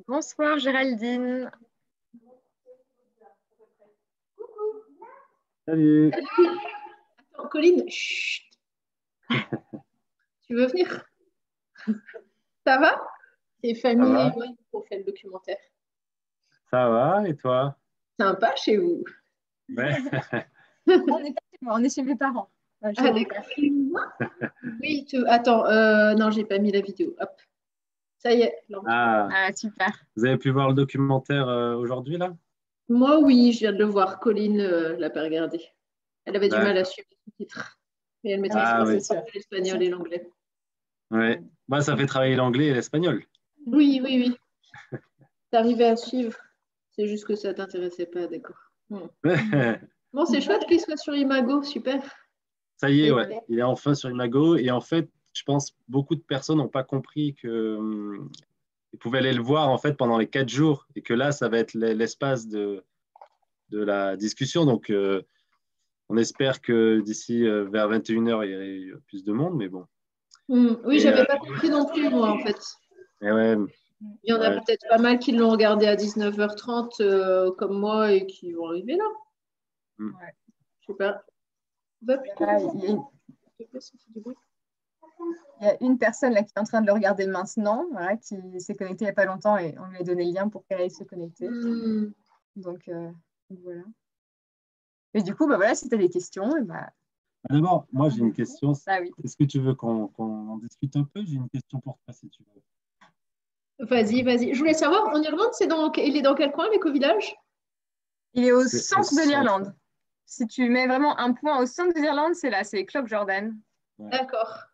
Bonsoir Géraldine. Salut. Attends, Colline, chut, tu veux venir? Ça va? C'est Ça famille et va? moi qui ont fait le documentaire. Ça va et toi? Sympa chez vous. Ouais. On n'est pas chez moi, on est chez mes parents. Chez Ah, mon d'accord. père. Oui, attends, non, j'ai pas mis la vidéo. Hop, ça y est. Ah, Ah, super. vous avez pu voir le documentaire aujourd'hui là? Moi, oui, je viens de le voir. Colline l'a pas regardé. Elle avait du mal à D'accord. suivre les sous-titres. Et elle Ah, maîtrise Ah pas oui. l'espagnol et l'anglais. Ouais. Bah, ça fait travailler l'anglais et l'espagnol. Oui, oui, oui. T'arrivais à suivre. C'est juste que ça t'intéressait pas, d'accord. Bon, c'est chouette qu'il soit sur Imago, super. Ça y est, Et- ouais. Il est enfin sur Imago et en fait, je pense beaucoup de personnes n'ont pas compris que ils pouvaient aller le voir en fait pendant les 4 jours et que là, ça va être l'espace de la discussion. Donc, on espère que d'ici vers 21 h, il y ait plus de monde, mais bon. Oui, Et, j'avais pas compris non plus, moi, en fait. et ouais, Il y en a ouais. peut-être pas mal qui l'ont regardé à 19h30 comme moi et qui vont arriver là. Mm. Je sais pas. Va plutôt. Voilà, il y a une personne là qui est en train de le regarder maintenant, voilà, qui s'est connectée il n'y a pas longtemps et on lui a donné le lien pour qu'elle aille se connecter. Donc voilà. Et du coup, bah, voilà, si tu as des questions, bah, D'abord, moi j'ai une question. bah oui. Est-ce que tu veux qu'on en discute un peu? J'ai une question pour toi si tu veux. Vas-y, vas-y. Je voulais savoir, en Irlande, il est dans quel coin, l'éco-village? Il est au C'est au centre de centre. l'Irlande. Si tu mets vraiment un point au centre de l'Irlande, c'est là, c'est Clough Jordan. Ouais. D'accord.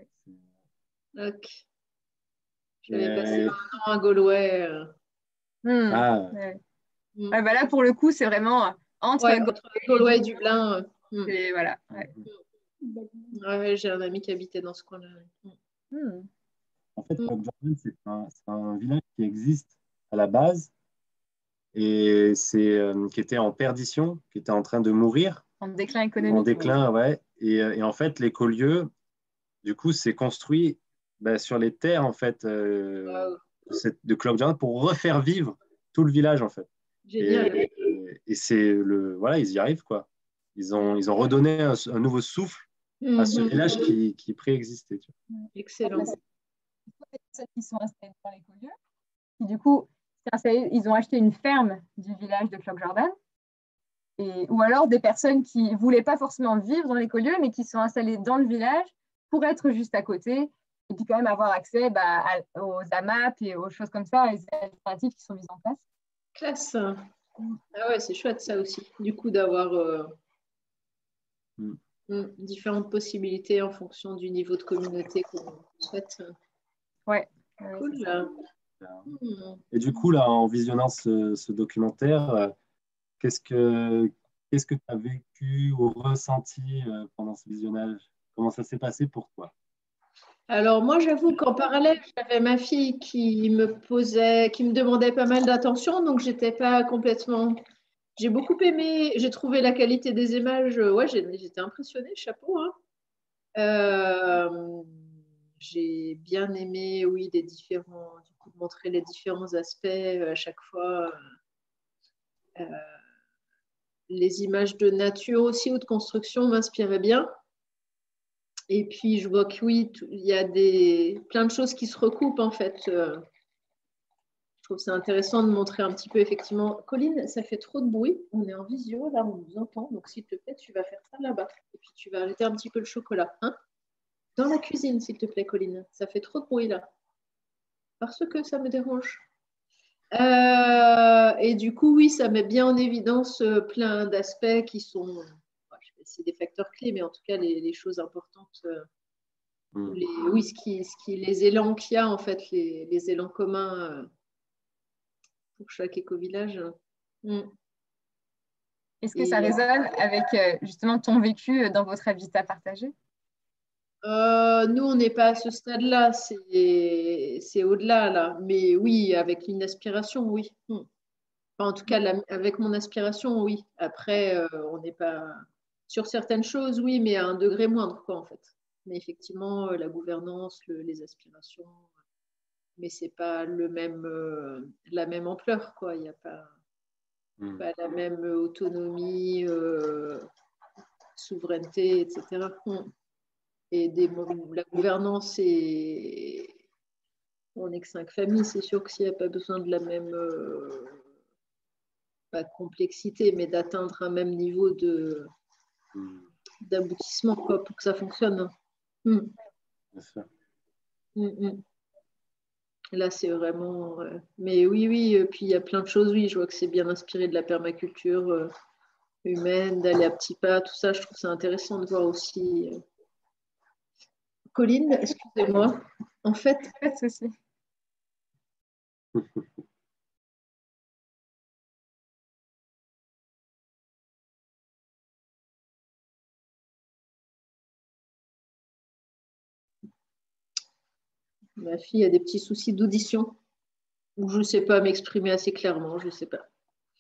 Ok. J'avais passé Et- 20 ans à Galway. Ah, Ouais. Mm. Ouais, bah là, pour le coup, c'est vraiment entre Ouais, Galway entre et Galway et Dublin. Dublin. Et voilà. Ouais. mhm. Ouais, j'ai un ami qui habitait dans ce coin-là. Hmm. En fait, Club Jordan, c'est un village qui existe à la base et qui était en perdition, qui était en train de mourir, En déclin en économique, on va dire. déclin, ouais. Et en fait, l'écolieu, du coup, s'est construit sur les terres en fait Waouh, de Club Jordan pour refaire vivre tout le village en fait. Et, génial. et c'est voilà, ils y arrivent quoi. Ils ont redonné un nouveau souffle à ce village qui préexistait. Tu Excellent. Des personnes qui sont installées dans l'écolieu, qui du coup, ils ont acheté une ferme du village de Clough Jordan. Ou alors des personnes qui ne voulaient pas forcément vivre dans l'écolieu, mais qui sont installées dans le village pour être juste à côté et puis quand même avoir accès aux AMAP et aux choses comme ça, les alternatives qui sont mises en place. Classe. Ah ouais, c'est chouette ça aussi. Du coup, d'avoir vois. différentes possibilités en fonction du niveau de communauté qu'on souhaite. Ouais, Cool c'est ça. là. Mm. Et du coup, là, en visionnant ce documentaire, qu'est-ce que qu'est-ce que tu as vécu ou ressenti pendant ce visionnage? Comment ça s'est passé pour toi? Alors moi, j'avoue qu'en parallèle, j'avais ma fille qui me demandait pas mal d'attention, donc j'étais pas complètement. J'ai beaucoup aimé, j'ai trouvé la qualité des images. Ouais, j'étais impressionnée, chapeau, hein. Euh, j'ai bien aimé, oui, du coup, montrer les différents aspects à chaque fois. Euh, les images de nature aussi ou de construction m'inspiraient bien. Et puis, je vois que oui, il y a plein de choses qui se recoupent en fait. Je trouve c'est intéressant de montrer un petit peu effectivement. Colline, ça fait trop de bruit. On est en visio, là, on nous entend. Donc, s'il te plaît, tu vas faire ça là-bas. Et puis, tu vas arrêter un petit peu le chocolat. Hein, dans la cuisine, s'il te plaît, Colline. Ça fait trop de bruit là. Parce que ça me dérange. Et du coup, oui, ça met bien en évidence plein d'aspects qui sont, c'est des facteurs clés, mais en tout cas, les choses importantes, Mm. oui, les élans qu'il y a, en fait, les élans communs pour chaque éco-village. Mm. Est-ce que ça Et résonne avec justement ton vécu dans votre habitat partagé? nous, on n'est pas à ce stade-là, c'est au-delà, là. Mais oui, avec une aspiration, oui. Mm. Enfin, en tout cas, avec mon aspiration, oui. Après, on n'est pas sur certaines choses, oui, mais à un degré moindre, quoi, en fait. Mais effectivement, la gouvernance, les aspirations, mais c'est pas la même ampleur, quoi. Il n'y a pas la même autonomie, souveraineté, etc. Et la gouvernance, on n'est que 5 familles, c'est sûr que s'il n'y a pas besoin de la même, pas de complexité, mais d'atteindre un même niveau d'aboutissement, quoi, pour que ça fonctionne. Bien sûr. Là, c'est vraiment... Mais oui, puis il y a plein de choses, oui, je vois que c'est bien inspiré de la permaculture humaine, d'aller à petits pas, tout ça, je trouve ça intéressant de voir aussi... Colline, excusez-moi, en fait... Pas de souci. Ma fille a des petits soucis d'audition, ou je ne sais pas m'exprimer assez clairement, je ne sais pas.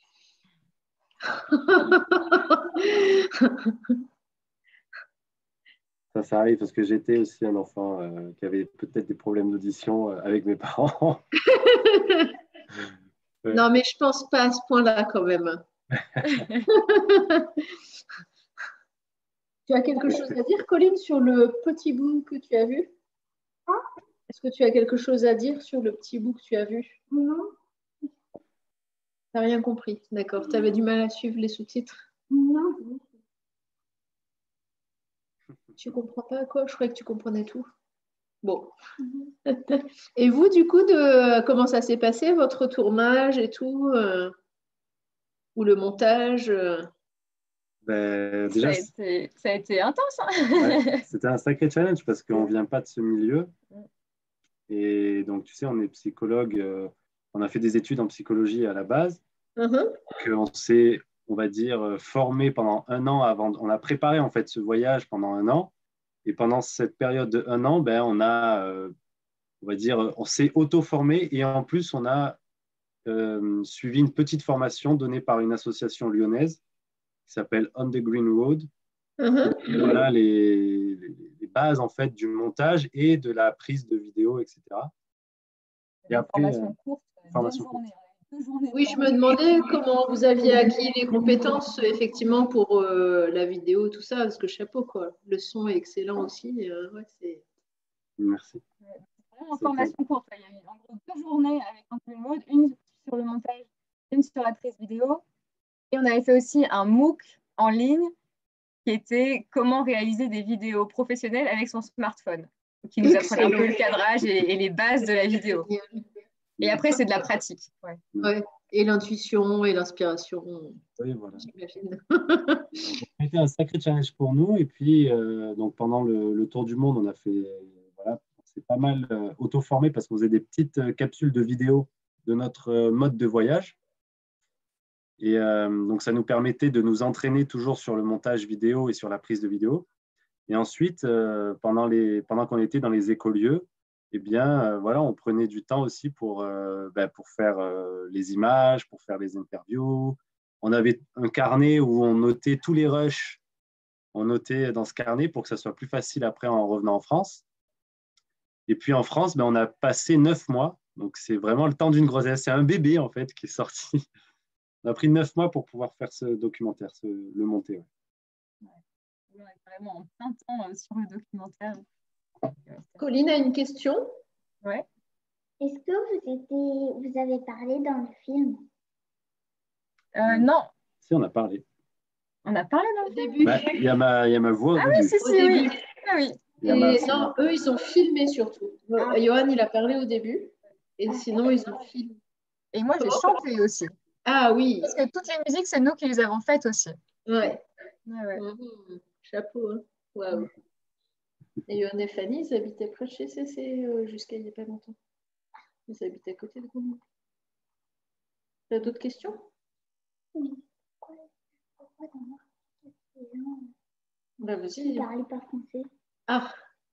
Ça arrive parce que j'étais aussi un enfant qui avait peut-être des problèmes d'audition avec mes parents. Ouais. Non, mais je ne pense pas à ce point-là quand même. Tu as quelque chose à dire, Colline, sur le petit bout que tu as vu? Est-ce que tu as quelque chose à dire sur le petit bout que tu as vu? Non. Tu n'as rien compris, d'accord. Tu avais du mal à suivre les sous-titres? Non. Tu comprends pas quoi? Je croyais que tu comprenais tout. Bon. Et vous, du coup, comment ça s'est passé, votre tournage et tout, ou le montage Déjà, ça a été intense. Ouais, c'était un sacré challenge parce qu'on ne vient pas de ce milieu. Et donc, tu sais, on est psychologue, on a fait des études en psychologie à la base. On s'est, on va dire, formé pendant 1 an avant. On a préparé en fait ce voyage pendant 1 an. Et pendant cette période de 1 an, on a, on va dire, on s'est auto-formé et en plus, on a suivi une petite formation donnée par une association lyonnaise qui s'appelle On the Green Road. Voilà les bases en fait du montage et de la prise de vidéo, etc. Et après, formation courte, 2 journées. Oui, je me demandais comment vous aviez acquis les compétences effectivement pour la vidéo, tout ça, parce que chapeau quoi. Le son est excellent aussi. Ouais, Merci. En formation courte, il y a eu en gros 2 journées avec un peu de mode, une sur le montage, une sur la prise vidéo. Et on avait fait aussi un MOOC en ligne qui était comment réaliser des vidéos professionnelles avec son smartphone, qui nous apprenait un peu le cadrage et les bases de la vidéo. Et après, c'est de la pratique. Ouais. Et l'intuition et l'inspiration. Oui, voilà. J'imagine. C'était un sacré challenge pour nous. Et puis, donc pendant le tour du monde, on a fait, voilà, on s'est pas mal auto-formé parce qu'on faisait des petites capsules de vidéos de notre mode de voyage. Et donc, ça nous permettait de nous entraîner toujours sur le montage vidéo et sur la prise de vidéo. Et ensuite, pendant qu'on était dans les écolieux, eh bien, voilà, on prenait du temps aussi pour faire les images, pour faire les interviews. On avait un carnet où on notait tous les rushs. On notait dans ce carnet pour que ça soit plus facile après en revenant en France. Et puis en France, on a passé 9 mois. Donc, c'est vraiment le temps d'une grossesse. C'est un bébé, en fait, qui est sorti. On a pris 9 mois pour pouvoir faire ce documentaire, le monter. Ouais. On est vraiment en plein temps sur le documentaire. Colline a une question. Ouais. Est-ce que vous avez parlé dans le film? Non. Si, on a parlé. On a parlé dans le début. Il y a ma voix au début. Au début. Oui. Ah oui. Non, eux, ils ont filmé surtout. Johan, il a parlé au début. Et sinon, ils ont filmé. Et moi, j'ai chanté aussi. Ah oui. Parce que toutes les musiques, c'est nous qui les avons faites aussi. Ouais. Chapeau. Hein. Waouh. Et Johan et Fanny, ils habitaient près de chez CC jusqu'à il n'y a pas longtemps. Ils habitaient à côté de Grenoble. Tu as d'autres questions? Oui. Pourquoi dans les gens vas-y. ne parlaient pas français? Ah.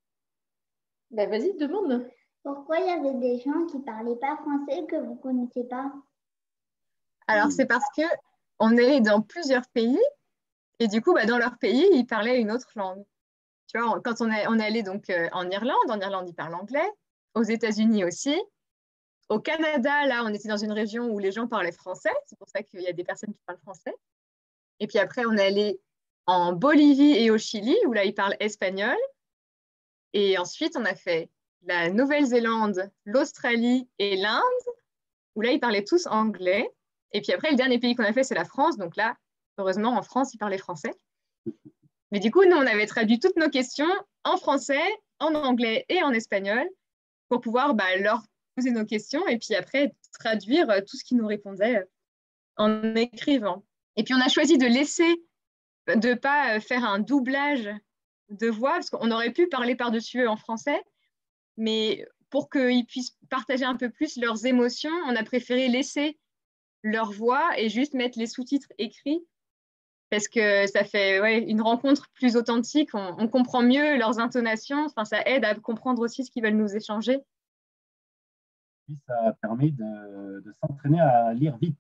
Vas-y, demande. Pourquoi il y avait des gens qui ne parlaient pas français que vous ne connaissez pas? Alors, c'est parce qu'on est dans plusieurs pays et du coup, dans leur pays, ils parlaient une autre langue. Tu vois, quand on est allé donc en Irlande, ils parlent anglais, aux États-Unis aussi, Au Canada, là, on était dans une région où les gens parlaient français. C'est pour ça qu'il y a des personnes qui parlent français. Et puis après, on est allé en Bolivie et au Chili, où là, ils parlent espagnol. Et ensuite, on a fait la Nouvelle-Zélande, l'Australie et l'Inde, où là, ils parlaient tous anglais. Et puis après, le dernier pays qu'on a fait, c'est la France. Donc là, heureusement, en France, ils parlaient français. Mais du coup, nous, on avait traduit toutes nos questions en français, en anglais et en espagnol pour pouvoir leur poser nos questions et puis après traduire tout ce qu'ils nous répondaient en écrivant. Et puis, on a choisi de ne pas faire un doublage de voix, parce qu'on aurait pu parler par-dessus eux en français, mais pour qu'ils puissent partager un peu plus leurs émotions, on a préféré laisser leur voix et juste mettre les sous-titres écrits, parce que ça fait une rencontre plus authentique, on comprend mieux leurs intonations, enfin, ça aide à comprendre aussi ce qu'ils veulent nous échanger. Puis ça permet de s'entraîner à lire vite.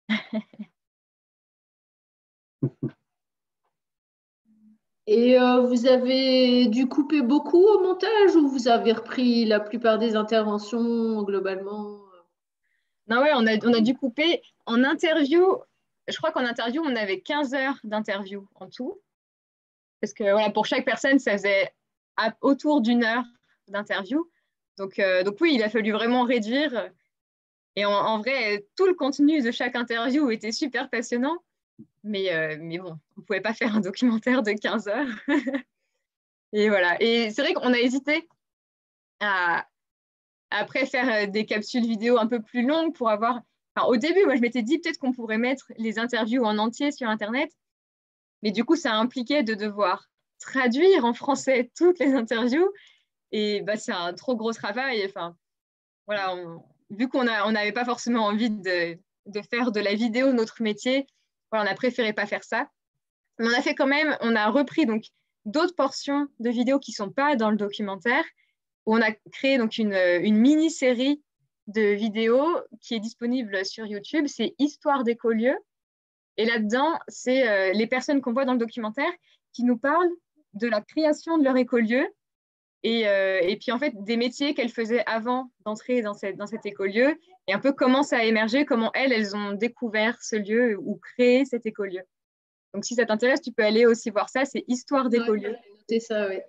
Et vous avez dû couper beaucoup au montage ou vous avez repris la plupart des interventions globalement? Non, ouais, on a dû couper. En interview, je crois qu'en interview, on avait 15 heures d'interview en tout. Parce que voilà, pour chaque personne, ça faisait autour d'une heure d'interview. Donc oui, il a fallu vraiment réduire. Et en vrai, tout le contenu de chaque interview était super passionnant. Mais bon, on ne pouvait pas faire un documentaire de 15 heures. Et voilà. Et c'est vrai qu'on a hésité à après faire des capsules vidéo un peu plus longues pour avoir... Enfin, au début, moi, je m'étais dit peut-être qu'on pourrait mettre les interviews en entier sur Internet. Mais du coup, ça impliquait de devoir traduire en français toutes les interviews. Et c'est un trop gros travail. Enfin, voilà, vu qu'on n'avait pas forcément envie de faire de la vidéo notre métier, voilà, on a préféré pas faire ça. Mais on a fait quand même, on a repris donc d'autres portions de vidéos qui ne sont pas dans le documentaire, où on a créé donc une mini-série de vidéos qui est disponible sur YouTube. C'est Histoire d'écolieux. Et là-dedans, c'est les personnes qu'on voit dans le documentaire qui nous parlent de la création de leur écolieu et puis en fait des métiers qu'elles faisaient avant d'entrer dans cet écolieu et un peu comment ça a émergé, comment elles ont découvert ce lieu ou créé cet écolieu. Donc si ça t'intéresse, tu peux aller aussi voir ça, c'est Histoire d'écolieux. Ouais, j'ai noté ça, oui.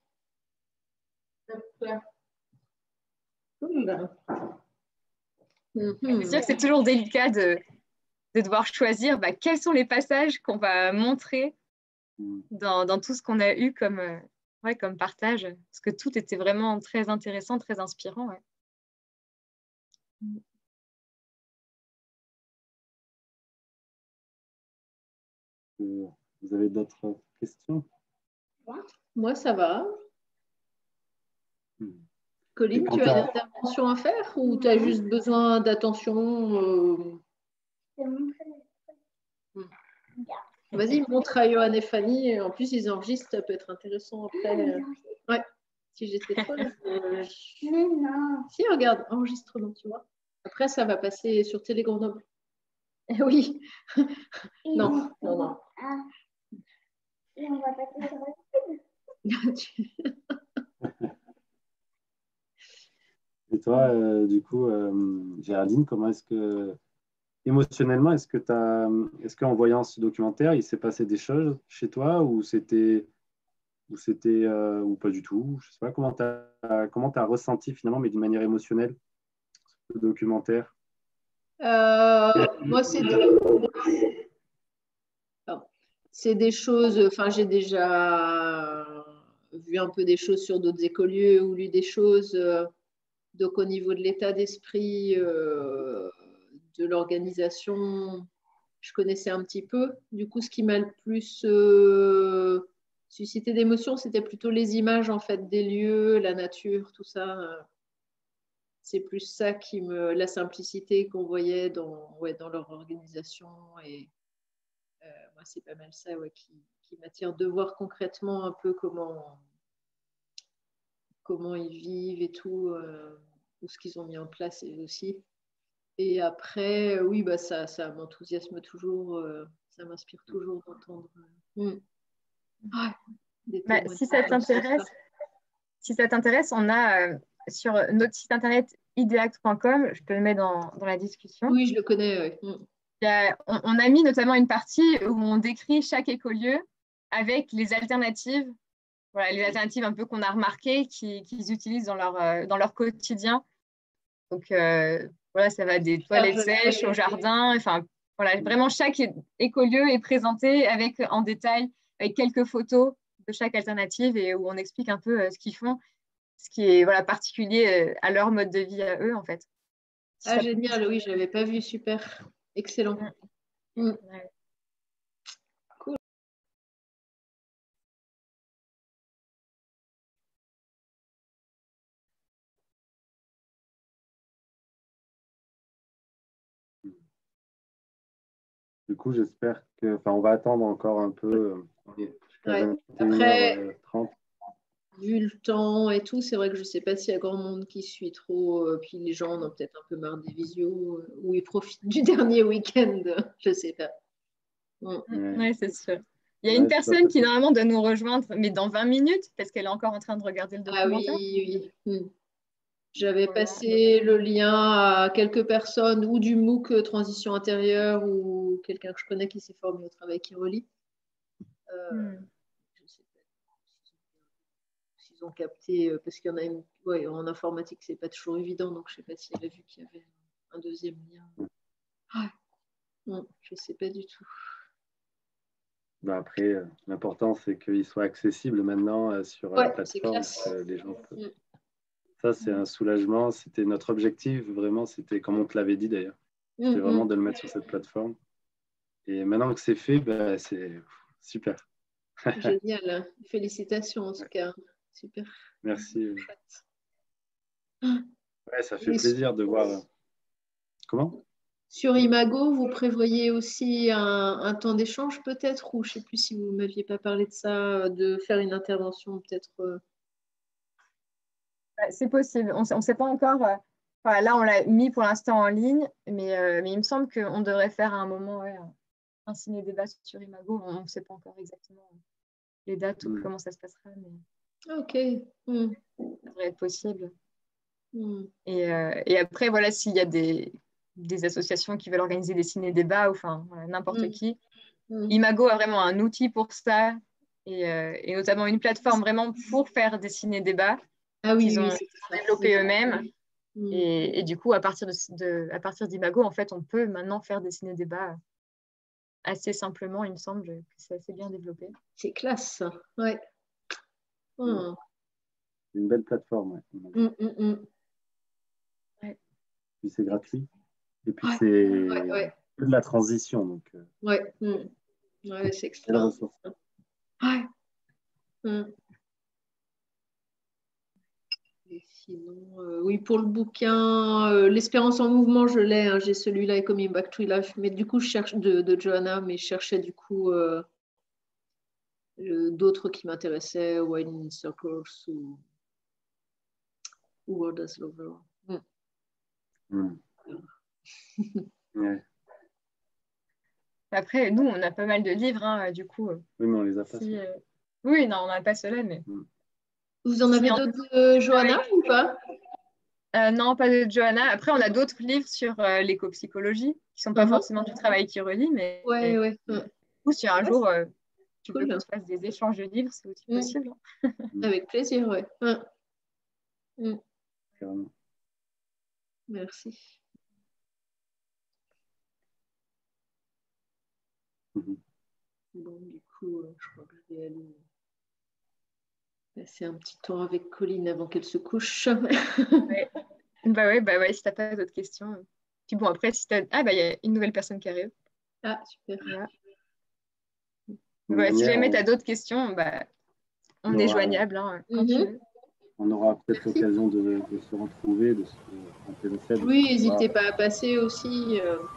C'est sûr que c'est toujours délicat de devoir choisir quels sont les passages qu'on va montrer dans tout ce qu'on a eu comme partage, parce que tout était vraiment très intéressant, très inspirant. Ouais. Vous avez d'autres questions? Moi, ça va. Colline, tu as une intervention à faire ou tu as juste besoin d'attention? Vas-y, montre à Johan et Fanny. En plus, ils enregistrent, ça peut être intéressant après. Ouais, si j'étais folle. Mais non. Si, regarde, enregistrement, tu vois. Après, ça va passer sur Télé Grenoble. Oui. Non. Ah. Et on va passer sur le site. Et toi, du coup, Géraldine, comment est-ce que, émotionnellement, est-ce qu'en voyant ce documentaire, il s'est passé des choses chez toi ou ou pas du tout? Je sais pas comment tu as ressenti finalement, mais d'une manière émotionnelle, ce documentaire. Moi, c'est des choses, enfin, j'ai déjà vu un peu des choses sur d'autres écolieux ou lu des choses. Donc, au niveau de l'état d'esprit, de l'organisation, je connaissais un petit peu. Du coup, ce qui m'a le plus suscité d'émotion, c'était plutôt les images en fait des lieux, la nature, tout ça. C'est plus ça la simplicité qu'on voyait dans leur organisation. Et moi, c'est pas mal ça qui m'attire de voir concrètement un peu comment ils vivent et tout, ou ce qu'ils ont mis en place aussi. Et après, oui, ça m'enthousiasme toujours, ça m'inspire toujours d'entendre. Si ça t'intéresse, on a sur notre site internet ideact.com, je peux le mettre dans la discussion. Oui, je le connais. Oui. On a mis notamment une partie où on décrit chaque écolieu avec les alternatives, voilà, les alternatives un peu qu'on a remarquées qu'ils utilisent dans leur quotidien. Donc, voilà, ça va des toilettes sèches au jardin. Enfin, voilà, vraiment, chaque écolieu est présenté en détail, avec quelques photos de chaque alternative et où on explique un peu ce qu'ils font, ce qui est voilà, particulier à leur mode de vie à eux, en fait. Ah, génial, oui, je ne l'avais pas vu, super. Excellent. Ouais. Cool. Du coup, j'espère que, enfin, on va attendre encore un peu. Ouais. 21h30. Vu le temps et tout, c'est vrai que je ne sais pas s'il y a grand monde qui suit trop. Puis les gens en ont peut-être un peu marre des visios ou ils profitent du dernier week-end. Je ne sais pas. Oui, c'est sûr. Il y a une personne qui normalement doit nous rejoindre, mais dans 20 minutes, parce qu'elle est encore en train de regarder le documentaire. Ah oui. J'avais passé le lien à quelques personnes ou du MOOC Transition intérieure ou quelqu'un que je connais qui s'est formé au travail qui relie. Je ne sais pas s'ils ont capté, parce qu'il y en a une, ouais, en informatique, c'est pas toujours évident, donc je ne sais pas s'il avait vu qu'il y avait un deuxième lien. Non, je ne sais pas du tout. Bah après, l'important, c'est qu'il soit accessible maintenant sur la plateforme. Que les gens peuvent... Ça, c'est un soulagement. C'était notre objectif, vraiment. C'était, comme on te l'avait dit d'ailleurs, c'était vraiment de le mettre sur cette plateforme. Et maintenant que c'est fait, bah, c'est super. Génial. Félicitations en tout cas. Super. Merci. Ouais, ça fait plaisir de voir. Comment? Sur Imago, vous prévoyez aussi un temps d'échange peut-être, ou je ne sais plus si vous ne m'aviez pas parlé de ça, de faire une intervention peut-être. C'est possible. On ne sait pas encore. Voilà, là, on l'a mis pour l'instant en ligne, mais il me semble qu'on devrait faire à un moment un ciné-débat sur Imago. On ne sait pas encore exactement les dates ou comment ça se passera, mais Ok. ça devrait être possible. Et après, voilà, s'il y a des associations qui veulent organiser des ciné-débats, ou enfin, voilà, n'importe qui, Imago a vraiment un outil pour ça, et notamment une plateforme vraiment pour faire des ciné-débats qu'ils ont développé eux-mêmes. Et du coup, à partir d'Imago, en fait, on peut maintenant faire des ciné-débats assez simplement. Il me semble que c'est assez bien développé. C'est classe, ouais. C'est une belle plateforme. Ouais. Puis c'est gratuit. Et puis c'est de la transition. Donc, ouais, c'est extra. Et sinon, oui, pour le bouquin, L'Espérance en mouvement, je l'ai. Hein, j'ai celui-là et Coming Back to Life. Mais du coup, je cherche de Johanna, mais je cherchais du coup d'autres qui m'intéressaient, Winding Circles ou World as Lover. Ouais. Après, nous, on a pas mal de livres, hein, du coup. Oui, mais on les a pas. Oui, non, on n'a pas cela, mais. Vous en avez d'autres de Johanna ou pas? Non, pas de Johanna. Après, on a d'autres livres sur l'éco-psychologie, qui ne sont pas forcément du travail qui relie, mais ou si un jour tu veux qu'on se fasse des échanges de livres, c'est aussi possible. Avec plaisir, ouais. Carrément. Merci. Bon, du coup, je crois que je vais aller passer un petit temps avec Colline avant qu'elle se couche. Bah ouais, si t'as pas d'autres questions. Puis bon, après, si t'as... Ah, bah, il y a une nouvelle personne qui arrive. Ah, super. Voilà. Si jamais t'as d'autres questions, bah, on est joignable quand tu veux. On aura peut-être l'occasion de se retrouver, de se intéresser. Oui, n'hésitez pas à passer aussi.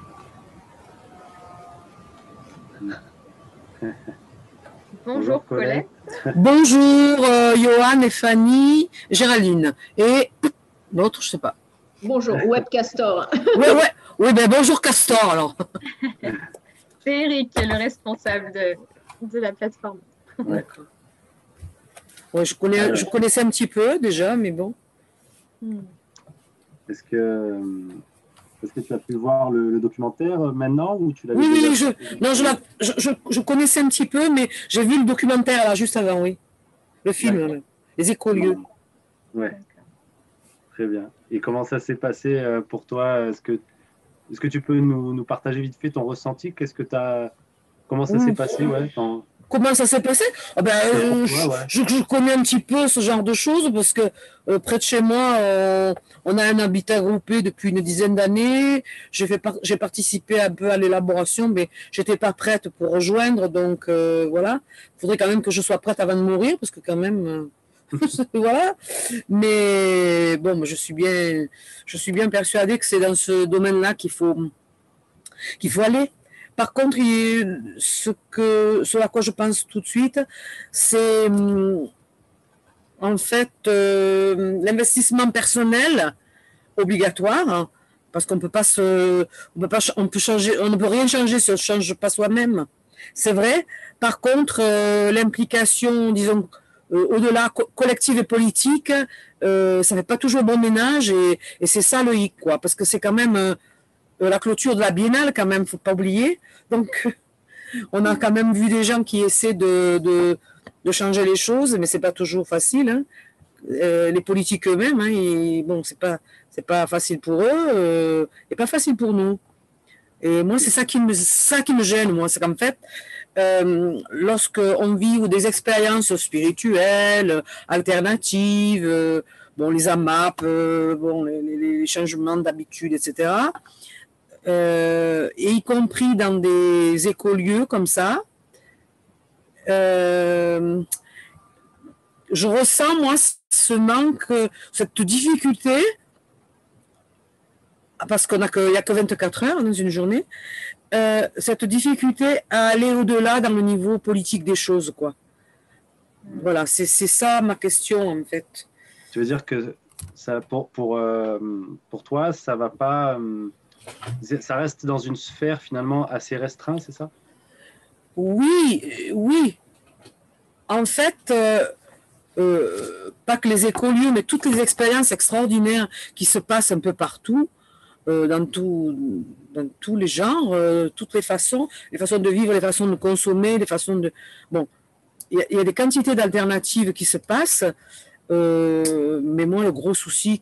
Bonjour Colette. Bonjour Johan et Fanny, Géraldine. Et l'autre, je sais pas. Bonjour, Webcastor. Oui, ben bonjour Castor alors. C'est Eric qui est le responsable de la plateforme. D'accord. Ouais, je connaissais un petit peu déjà, mais bon. Est-ce que, est-ce que tu as pu voir le documentaire maintenant ou tu l'avais Oui, oui, déjà non, je connaissais un petit peu, mais j'ai vu le documentaire là, juste avant, oui. Le film, D'accord. Les écolieux. Ouais, très bien. Et comment ça s'est passé pour toi? Est-ce que tu peux nous partager vite fait ton ressenti? Comment ça s'est passé, ouais, Comment ça s'est passé? Ah ben, pour toi, ouais. je connais un petit peu ce genre de choses parce que près de chez moi, on a un habitat groupé depuis une dizaine d'années. J'ai participé un peu à l'élaboration, mais j'étais pas prête pour rejoindre. Donc voilà, il faudrait quand même que je sois prête avant de mourir parce que quand même, voilà. Mais bon, je suis bien persuadée que c'est dans ce domaine-là qu'il faut aller. Par contre, ce à quoi je pense tout de suite, c'est en fait l'investissement personnel obligatoire, hein, parce qu'on peut pas on ne peut rien changer si on ne change pas soi-même. C'est vrai. Par contre, l'implication, disons, au-delà collective et politique, ça fait pas toujours bon ménage et c'est ça le hic, quoi, parce que c'est quand même la clôture de la biennale, quand même, faut pas oublier. Donc, on a quand même vu des gens qui essaient de changer les choses, mais c'est pas toujours facile. Hein. Les politiques eux-mêmes, hein, bon, c'est pas facile pour eux et pas facile pour nous. Et moi, c'est ça qui me gêne, moi, c'est qu'en fait, lorsqu'on vit ou des expériences spirituelles, alternatives, bon, les AMAP, bon, les changements d'habitude, etc., et y compris dans des écolieux comme ça, je ressens, moi, ce manque, cette difficulté, parce qu'il n'y a que 24 heures dans une journée, cette difficulté à aller au-delà dans le niveau politique des choses, quoi. Voilà, c'est ça ma question, en fait. Tu veux dire que ça, pour toi, ça va pas... ça reste dans une sphère finalement assez restreinte, c'est ça? Oui, oui. En fait, pas que les écolieux, mais toutes les expériences extraordinaires qui se passent un peu partout, dans tous les genres, toutes les façons de vivre, les façons de consommer, les façons de... Bon, il y a des quantités d'alternatives qui se passent, mais moi, le gros souci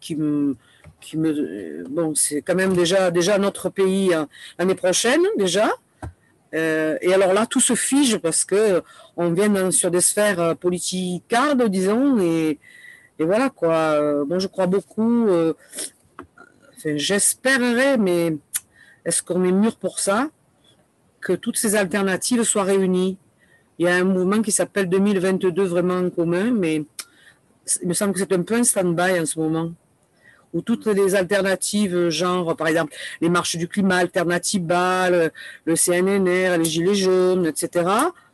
bon, c'est quand même déjà notre pays l'année prochaine, déjà. Et alors là, tout se fige parce que on vient sur des sphères politicardes, disons, et voilà, quoi. Moi, je crois beaucoup... Enfin, j'espérerais, mais est-ce qu'on est mûr pour ça, que toutes ces alternatives soient réunies? Il y a un mouvement qui s'appelle 2022 vraiment en commun, mais il me semble que c'est un peu un stand-by en ce moment, où toutes les alternatives, genre par exemple les marches du climat, Alternativa, le CNNR, les Gilets jaunes, etc.,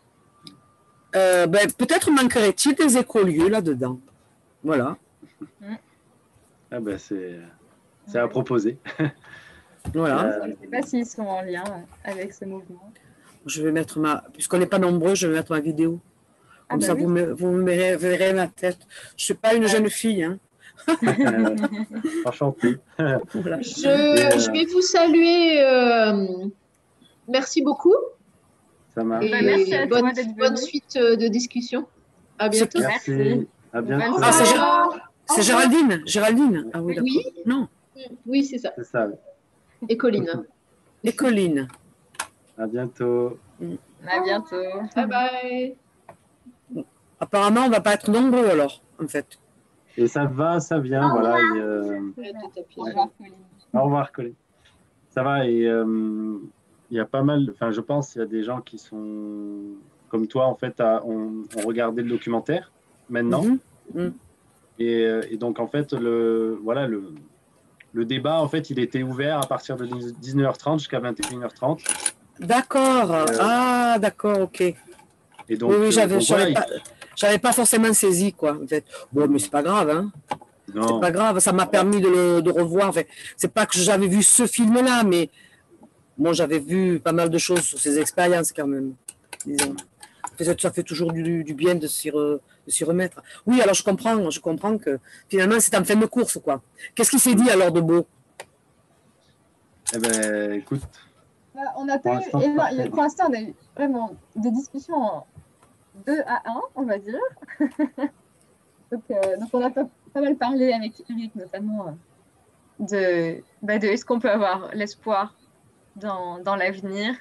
ben, peut-être manquerait-il des écolieux là-dedans. Voilà. Ah ben c'est à proposer. Voilà. Je ne sais pas s'ils sont en lien avec ce mouvement. Je vais mettre puisqu'on n'est pas nombreux, je vais mettre ma vidéo. Comme ça, oui. vous me verrez ma tête. Je ne suis pas une jeune fille. Hein. Enchanté. Voilà. Je vais vous saluer. Merci beaucoup. Ça marche. Et merci à toi d'être bonne venu. suite de discussion. À bientôt. Merci. À bientôt. Ah, c'est Géraldine. Géraldine. Ah oui, d'accord. Oui. Non. Oui, c'est ça. C'est ça. Et Colline. Et Colline. À bientôt. À bientôt. Bye bye. Apparemment, on ne va pas être nombreux alors, en fait. Et ça va, ça vient, voilà. Et, Au revoir, Pauline. au revoir, Colin. Ça va, et il y a pas mal, enfin, je pense qu'il y a des gens qui sont comme toi, en fait, ont regardé le documentaire maintenant. Et donc, en fait, le débat, en fait, il était ouvert à partir de 19h30 jusqu'à 21h30. D'accord. Ah, d'accord, ok. Et donc, oui, j'avais pas forcément saisi, quoi, en fait. Bon, mais c'est pas grave, hein. Non. C'est pas grave, ça m'a permis de revoir. Enfin, c'est pas que j'avais vu ce film-là, mais bon, j'avais vu pas mal de choses sur ces expériences, quand même. Disons. Ça fait toujours du bien de s'y s'y remettre. Oui, alors je comprends que finalement, c'est en fin de course, quoi. Qu'est-ce qui s'est dit alors de beau? Eh ben, écoute, On a pas eu, pour l'instant, on a eu vraiment des discussions en 2 à 1, on va dire. donc, on a pas mal parlé avec Eric, notamment, de est-ce qu'on peut avoir l'espoir dans l'avenir.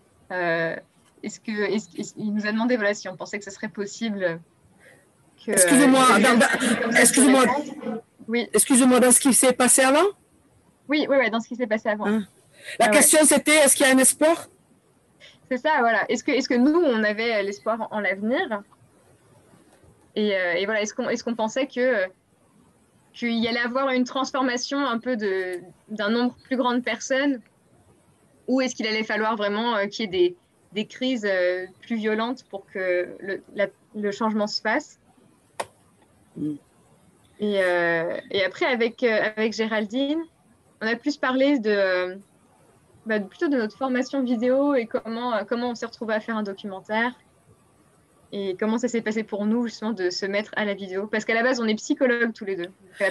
Il nous a demandé voilà, si on pensait que ce serait possible. Excusez-moi, oui. Excusez-moi, dans ce qui s'est passé avant? Oui, dans ce qui s'est passé avant. La question, c'était, est-ce qu'il y a un espoir? C'est ça, voilà. Est-ce que nous, on avait l'espoir en l'avenir? Et voilà, est-ce qu'on pensait qu'il y allait avoir une transformation un peu d'un nombre plus grand de personnes, ou est-ce qu'il allait falloir vraiment qu'il y ait des crises plus violentes pour que le changement se fasse? Et après, avec Géraldine, on a plus parlé plutôt de notre formation vidéo et comment on s'est retrouvé à faire un documentaire et comment ça s'est passé pour nous justement de se mettre à la vidéo. Parce qu'à la base, on est psychologues tous les deux.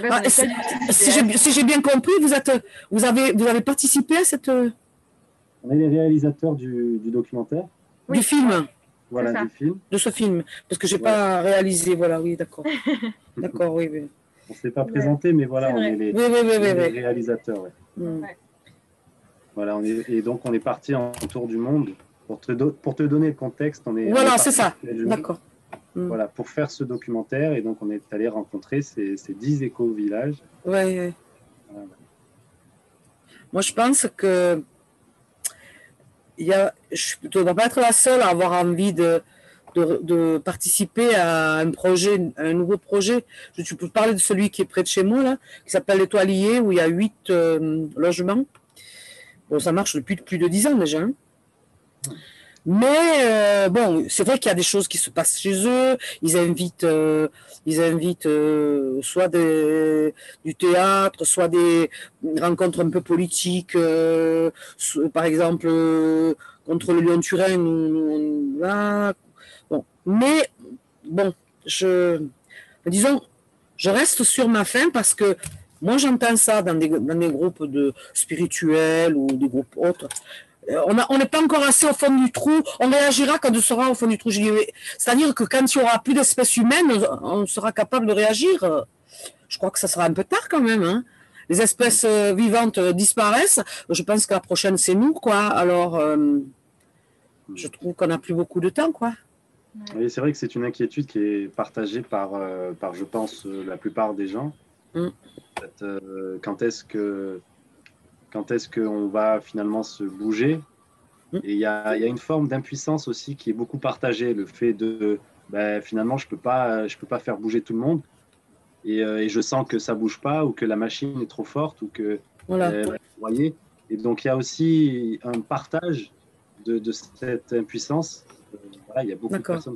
Si j'ai bien compris, vous avez participé à cette... On est les réalisateurs du documentaire. Oui. Du film. Voilà, du film. De ce film. Parce que je n'ai pas réalisé, voilà, oui, d'accord. D'accord, oui. On ne s'est pas présenté, mais voilà, on est les réalisateurs. Ouais. Ouais. Voilà, et donc on est parti en tour du monde. Pour te donner le contexte, voilà, c'est ça. D'accord. Voilà, pour faire ce documentaire, et donc on est allé rencontrer ces 10 éco-villages. Ouais. Voilà. Moi, je pense que je ne dois pas être la seule à avoir envie de participer à un nouveau projet. Je peux parler de celui qui est près de chez moi, là, qui s'appelle Les Toiliers, où il y a 8 logements. Bon, ça marche depuis plus de 10 ans déjà. Hein. Mais bon, c'est vrai qu'il y a des choses qui se passent chez eux. Ils invitent soit du théâtre, soit des rencontres un peu politiques. Par exemple, contre le Lyon-Turin. Bon, mais bon, disons, je reste sur ma faim parce que moi, j'entends ça dans des groupes spirituels ou des groupes autres. On n'est pas encore assez au fond du trou. On réagira quand on sera au fond du trou. C'est-à-dire que quand il n'y aura plus d'espèces humaines, on sera capable de réagir. Je crois que ça sera un peu tard quand même. Hein. Les espèces vivantes disparaissent. Je pense que la prochaine, c'est nous, quoi. Alors, je trouve qu'on n'a plus beaucoup de temps, quoi. Oui, c'est vrai que c'est une inquiétude qui est partagée par je pense, la plupart des gens. Quand est-ce qu'on va finalement se bouger? Et il y a une forme d'impuissance aussi qui est beaucoup partagée, le fait de finalement je peux pas faire bouger tout le monde et je sens que ça bouge pas ou que la machine est trop forte ou que vous voyez. Et donc il y a aussi un partage de cette impuissance. Voilà, il y a beaucoup de personnes.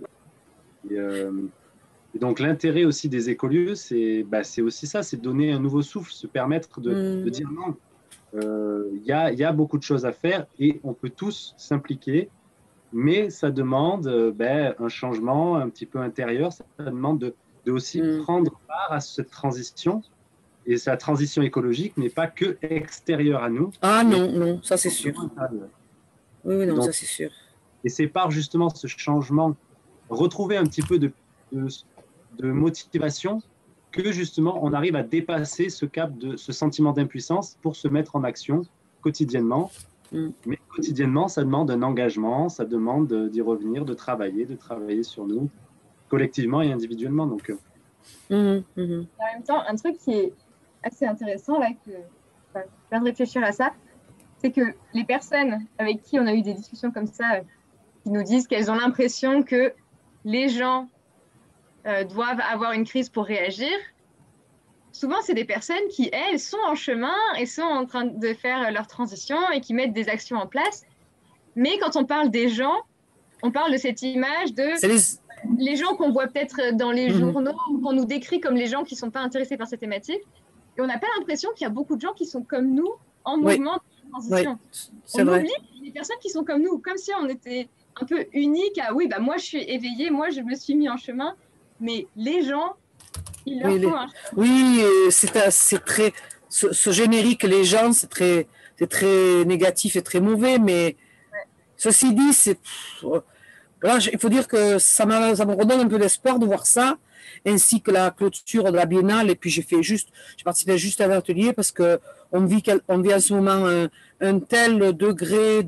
Et donc l'intérêt aussi des écolieux, c'est aussi ça, c'est de donner un nouveau souffle, se permettre de dire non. Il y a beaucoup de choses à faire et on peut tous s'impliquer, mais ça demande un changement un petit peu intérieur, ça demande de aussi prendre part à cette transition. Et sa transition écologique n'est pas que extérieure à nous. Ah non, ça c'est sûr. Oui, non, donc, ça c'est sûr. Et c'est par justement ce changement, retrouver un petit peu de motivation, que justement on arrive à dépasser ce cap ce sentiment d'impuissance pour se mettre en action quotidiennement. Mais quotidiennement, ça demande un engagement, ça demande d'y revenir, de travailler sur nous, collectivement et individuellement. Donc, En même temps, un truc qui est assez intéressant, là, je viens de réfléchir à ça, c'est que les personnes avec qui on a eu des discussions comme ça, qui nous disent qu'elles ont l'impression que les gens doivent avoir une crise pour réagir, souvent c'est des personnes qui, elles, sont en chemin et sont en train de faire leur transition et qui mettent des actions en place. Mais quand on parle des gens, on parle de cette image de les gens qu'on voit peut-être dans les journaux ou qu'on nous décrit comme les gens qui ne sont pas intéressés par cette thématique. Et on n'a pas l'impression qu'il y a beaucoup de gens qui sont comme nous en mouvement de transition. On oublie les personnes qui sont comme nous, comme si on était un peu unique à moi je suis éveillée, moi je me suis mis en chemin. mais les gens, ils leur Oui, font un... oui, c'est très. Ce générique, les gens, c'est très négatif et très mauvais, mais ceci dit, voilà, il faut dire que ça me redonne un peu d'espoir de voir ça, ainsi que la clôture de la Biennale. Et puis j'ai participé juste à l'atelier parce que on vit en ce moment un tel degré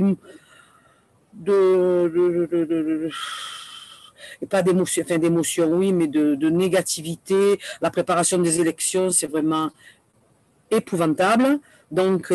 et pas d'émotion, enfin d'émotion, oui, mais de négativité. La préparation des élections, c'est vraiment épouvantable. Donc,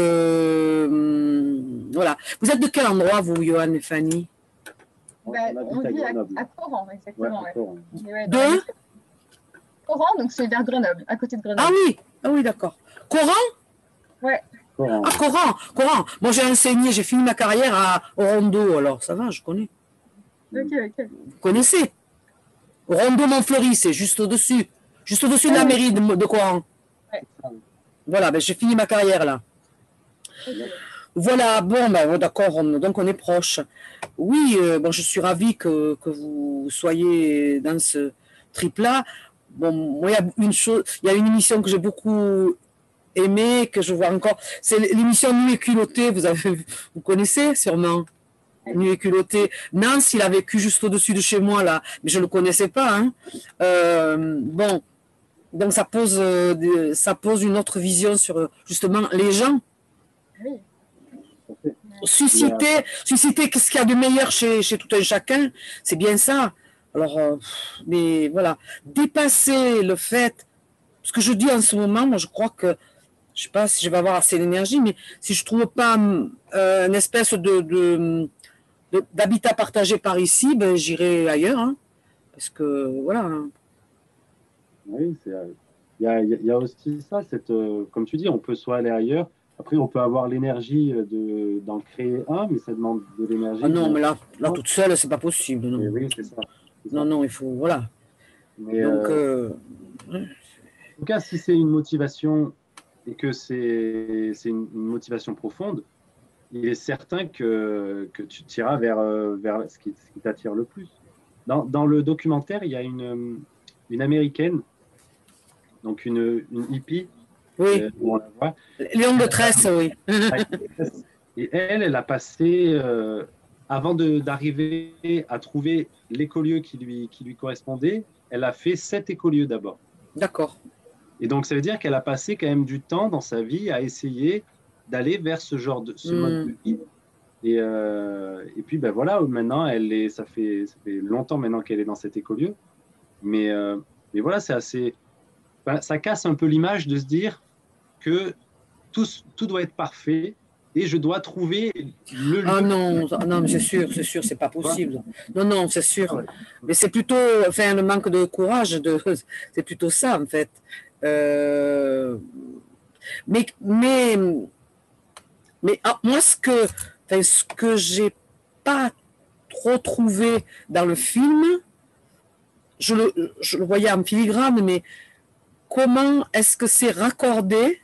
voilà. Vous êtes de quel endroit, vous, Johan et Fanny? On vit à Coran, exactement. Ouais, Coran. De Coran, donc c'est vers Grenoble, à côté de Grenoble. Ah oui, d'accord. Coran? Ouais. Coran. Ah, Coran. Moi, j'ai enseigné, j'ai fini ma carrière au Rondo, alors ça va, je connais. Ok. Vous connaissez? Rondo Montfleury, c'est juste au-dessus. Juste au-dessus de la mairie de Coran. Ouais. Voilà, j'ai fini ma carrière là. Okay. Voilà, bon, d'accord, donc on est proche. Oui, je suis ravie que vous soyez dans ce trip-là. Bon, moi, il y a une émission que j'ai beaucoup aimée, que je vois encore. C'est l'émission Nuit et culottée, vous connaissez sûrement. Nuit et culottée. Nance, il a vécu juste au-dessus de chez moi, là, mais je ne le connaissais pas. Hein. Bon, donc ça pose une autre vision sur, justement, les gens. Oui. Susciter qu'est-ce qu'il y a de meilleur chez tout un chacun, c'est bien ça. Alors, mais voilà, dépasser le fait, ce que je dis en ce moment, moi je crois que, je sais pas si je vais avoir assez d'énergie, mais si je trouve pas une espèce d'habitat partagé par ici, ben, j'irai ailleurs, hein, parce que voilà. Oui, il y a aussi ça, comme tu dis, on peut soit aller ailleurs. Après, on peut avoir l'énergie d'en créer un, mais ça demande de l'énergie. Ah non, mais là toute seule, c'est pas possible. Non. Oui, c'est ça. Non, il faut, voilà. Mais, donc, en tout cas, si c'est une motivation et que c'est une motivation profonde, il est certain que tu tireras vers ce qui t'attire le plus. Dans le documentaire, il y a une Américaine, donc une hippie. Oui. On la voit. Léon de Tresse, oui. Et elle a passé, avant d'arriver à trouver l'écolieu qui lui correspondait, elle a fait 7 écolieux d'abord. D'accord. Et donc, ça veut dire qu'elle a passé quand même du temps dans sa vie à essayer d'aller vers ce mode de vie. Et puis, ben voilà, maintenant, ça fait longtemps maintenant qu'elle est dans cet écolieu. Mais voilà, c'est assez... ça casse un peu l'image de se dire que tout doit être parfait et je dois trouver le lieu. Ah non, mais c'est sûr, c'est pas possible. Non, c'est sûr. Ouais. Mais c'est plutôt, enfin, le manque de courage, c'est plutôt ça, en fait. Mais moi, ce que j'ai pas trop trouvé dans le film, je le voyais en filigrane, mais comment est-ce que c'est raccordé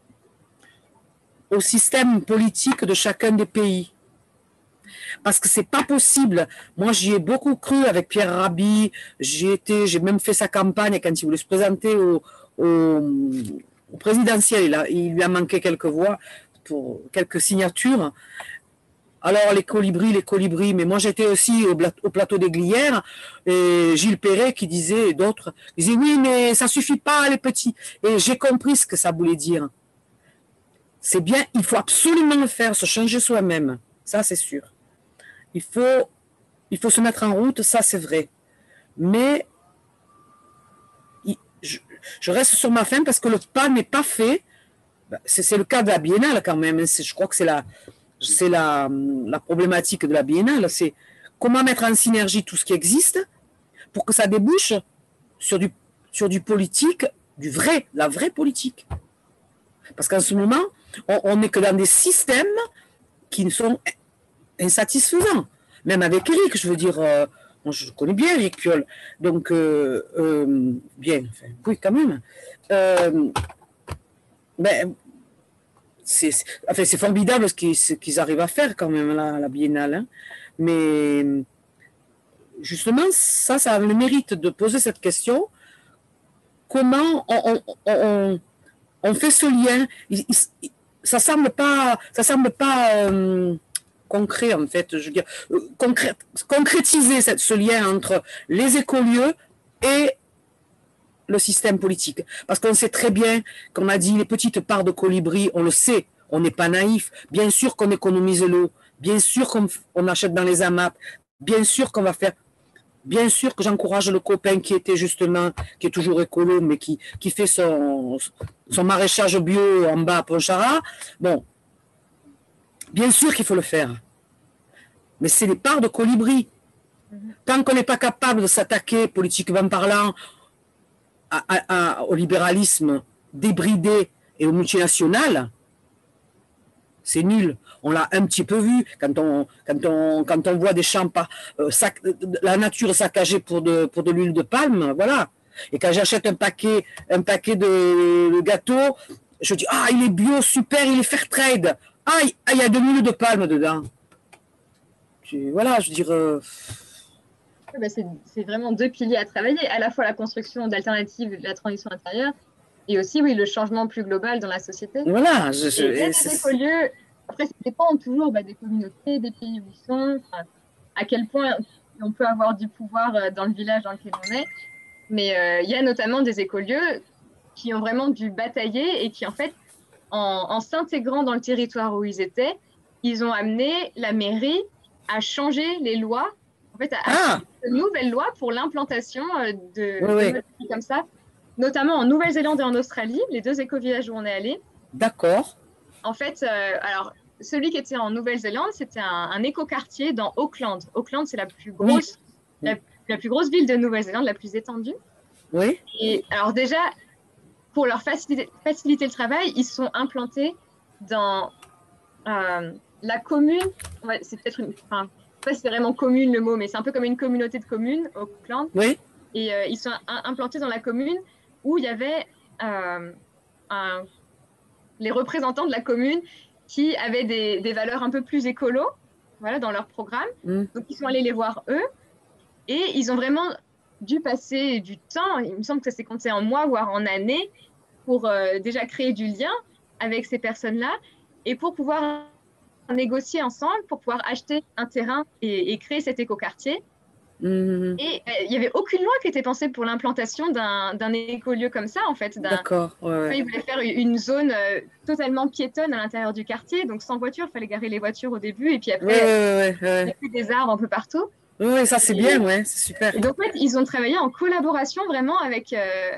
au système politique de chacun des pays? Parce que c'est pas possible. Moi, j'y ai beaucoup cru avec Pierre Rabhi. J'ai même fait sa campagne quand il voulait se présenter au présidentiel. Il lui a manqué quelques voix pour quelques signatures. Alors, les colibris, mais moi j'étais aussi au plateau des Glières, et Gilles Perret qui disait, et d'autres, disaient oui, mais ça suffit pas, les petits. Et j'ai compris ce que ça voulait dire. C'est bien, il faut absolument le faire, se changer soi-même, ça c'est sûr. Il faut se mettre en route, ça c'est vrai. Mais je reste sur ma faim parce que le pas n'est pas fait. C'est le cas de la Biennale quand même. Je crois que c'est la problématique de la Biennale. C'est comment mettre en synergie tout ce qui existe pour que ça débouche sur du politique, la vraie politique. Parce qu'en ce moment, on n'est que dans des systèmes qui sont insatisfaisants. Même avec Éric, je veux dire, je connais bien Éric Piolle, donc bien, enfin, oui quand même. C'est formidable ce qu'ils arrivent à faire quand même là, à la Biennale, hein. Mais justement, ça a le mérite de poser cette question. Comment on fait ce lien? Ça semble pas concret, en fait. Je veux dire, concrétiser ce lien entre les écolieux et le système politique. Parce qu'on sait très bien, comme on a dit, les petites parts de colibri, on le sait, on n'est pas naïf. Bien sûr qu'on économise l'eau, bien sûr qu'on achète dans les AMAP, bien sûr qu'on va faire... Bien sûr que j'encourage le copain qui est toujours écolo, mais qui fait son maraîchage bio en bas à Pontcharrat. Bon, bien sûr qu'il faut le faire. Mais c'est les parts de colibri. Tant qu'on n'est pas capable de s'attaquer, politiquement parlant, au libéralisme débridé et aux multinationales, c'est nul. On l'a un petit peu vu quand on voit des champs, la nature saccagée pour de l'huile de palme, voilà. Et quand j'achète un paquet de gâteaux, je dis ah il est bio, super, il est fair trade. Ah il y a de l'huile de palme dedans. Voilà, je veux dire. C'est vraiment deux piliers à travailler, à la fois la construction d'alternatives de la transition intérieure et aussi oui, le changement plus global dans la société. Voilà. Les écolieux, après, ça dépend toujours des communautés, des pays où ils sont, à quel point on peut avoir du pouvoir dans le village dans lequel on est. Mais il y a notamment des écolieux qui ont vraiment dû batailler et qui, en fait, en s'intégrant dans le territoire où ils étaient, ils ont amené la mairie à changer les lois, en fait, à de nouvelles lois pour l'implantation de comme ça, notamment en Nouvelle-Zélande et en Australie, les deux éco-villages où on est allé. D'accord. En fait, alors, celui qui était en Nouvelle-Zélande, c'était un écoquartier dans Auckland. Auckland, c'est la plus grosse ville de Nouvelle-Zélande, la plus étendue. Oui. Et alors déjà, pour leur faciliter le travail, ils sont implantés dans la commune. C'est peut-être une... Enfin, je ne sais pas si c'est vraiment commune le mot, mais c'est un peu comme une communauté de communes, Auckland. Oui. Et ils sont implantés dans la commune où il y avait les représentants de la commune qui avaient des valeurs un peu plus écolo, voilà, dans leur programme. Donc, ils sont allés les voir eux et ils ont vraiment dû passer du temps, il me semble que ça s'est compté en mois, voire en années, pour déjà créer du lien avec ces personnes-là et pour pouvoir négocier ensemble, pour pouvoir acheter un terrain et créer cet écoquartier. Et il n'y avait aucune loi qui était pensée pour l'implantation d'un écolieu comme ça, en fait. D'accord. Ils voulaient faire une zone totalement piétonne à l'intérieur du quartier, donc sans voiture, il fallait garer les voitures au début, et puis après, il y a plus des arbres un peu partout. Oui, ça c'est bien, c'est super. Et donc, en fait, ils ont travaillé en collaboration vraiment avec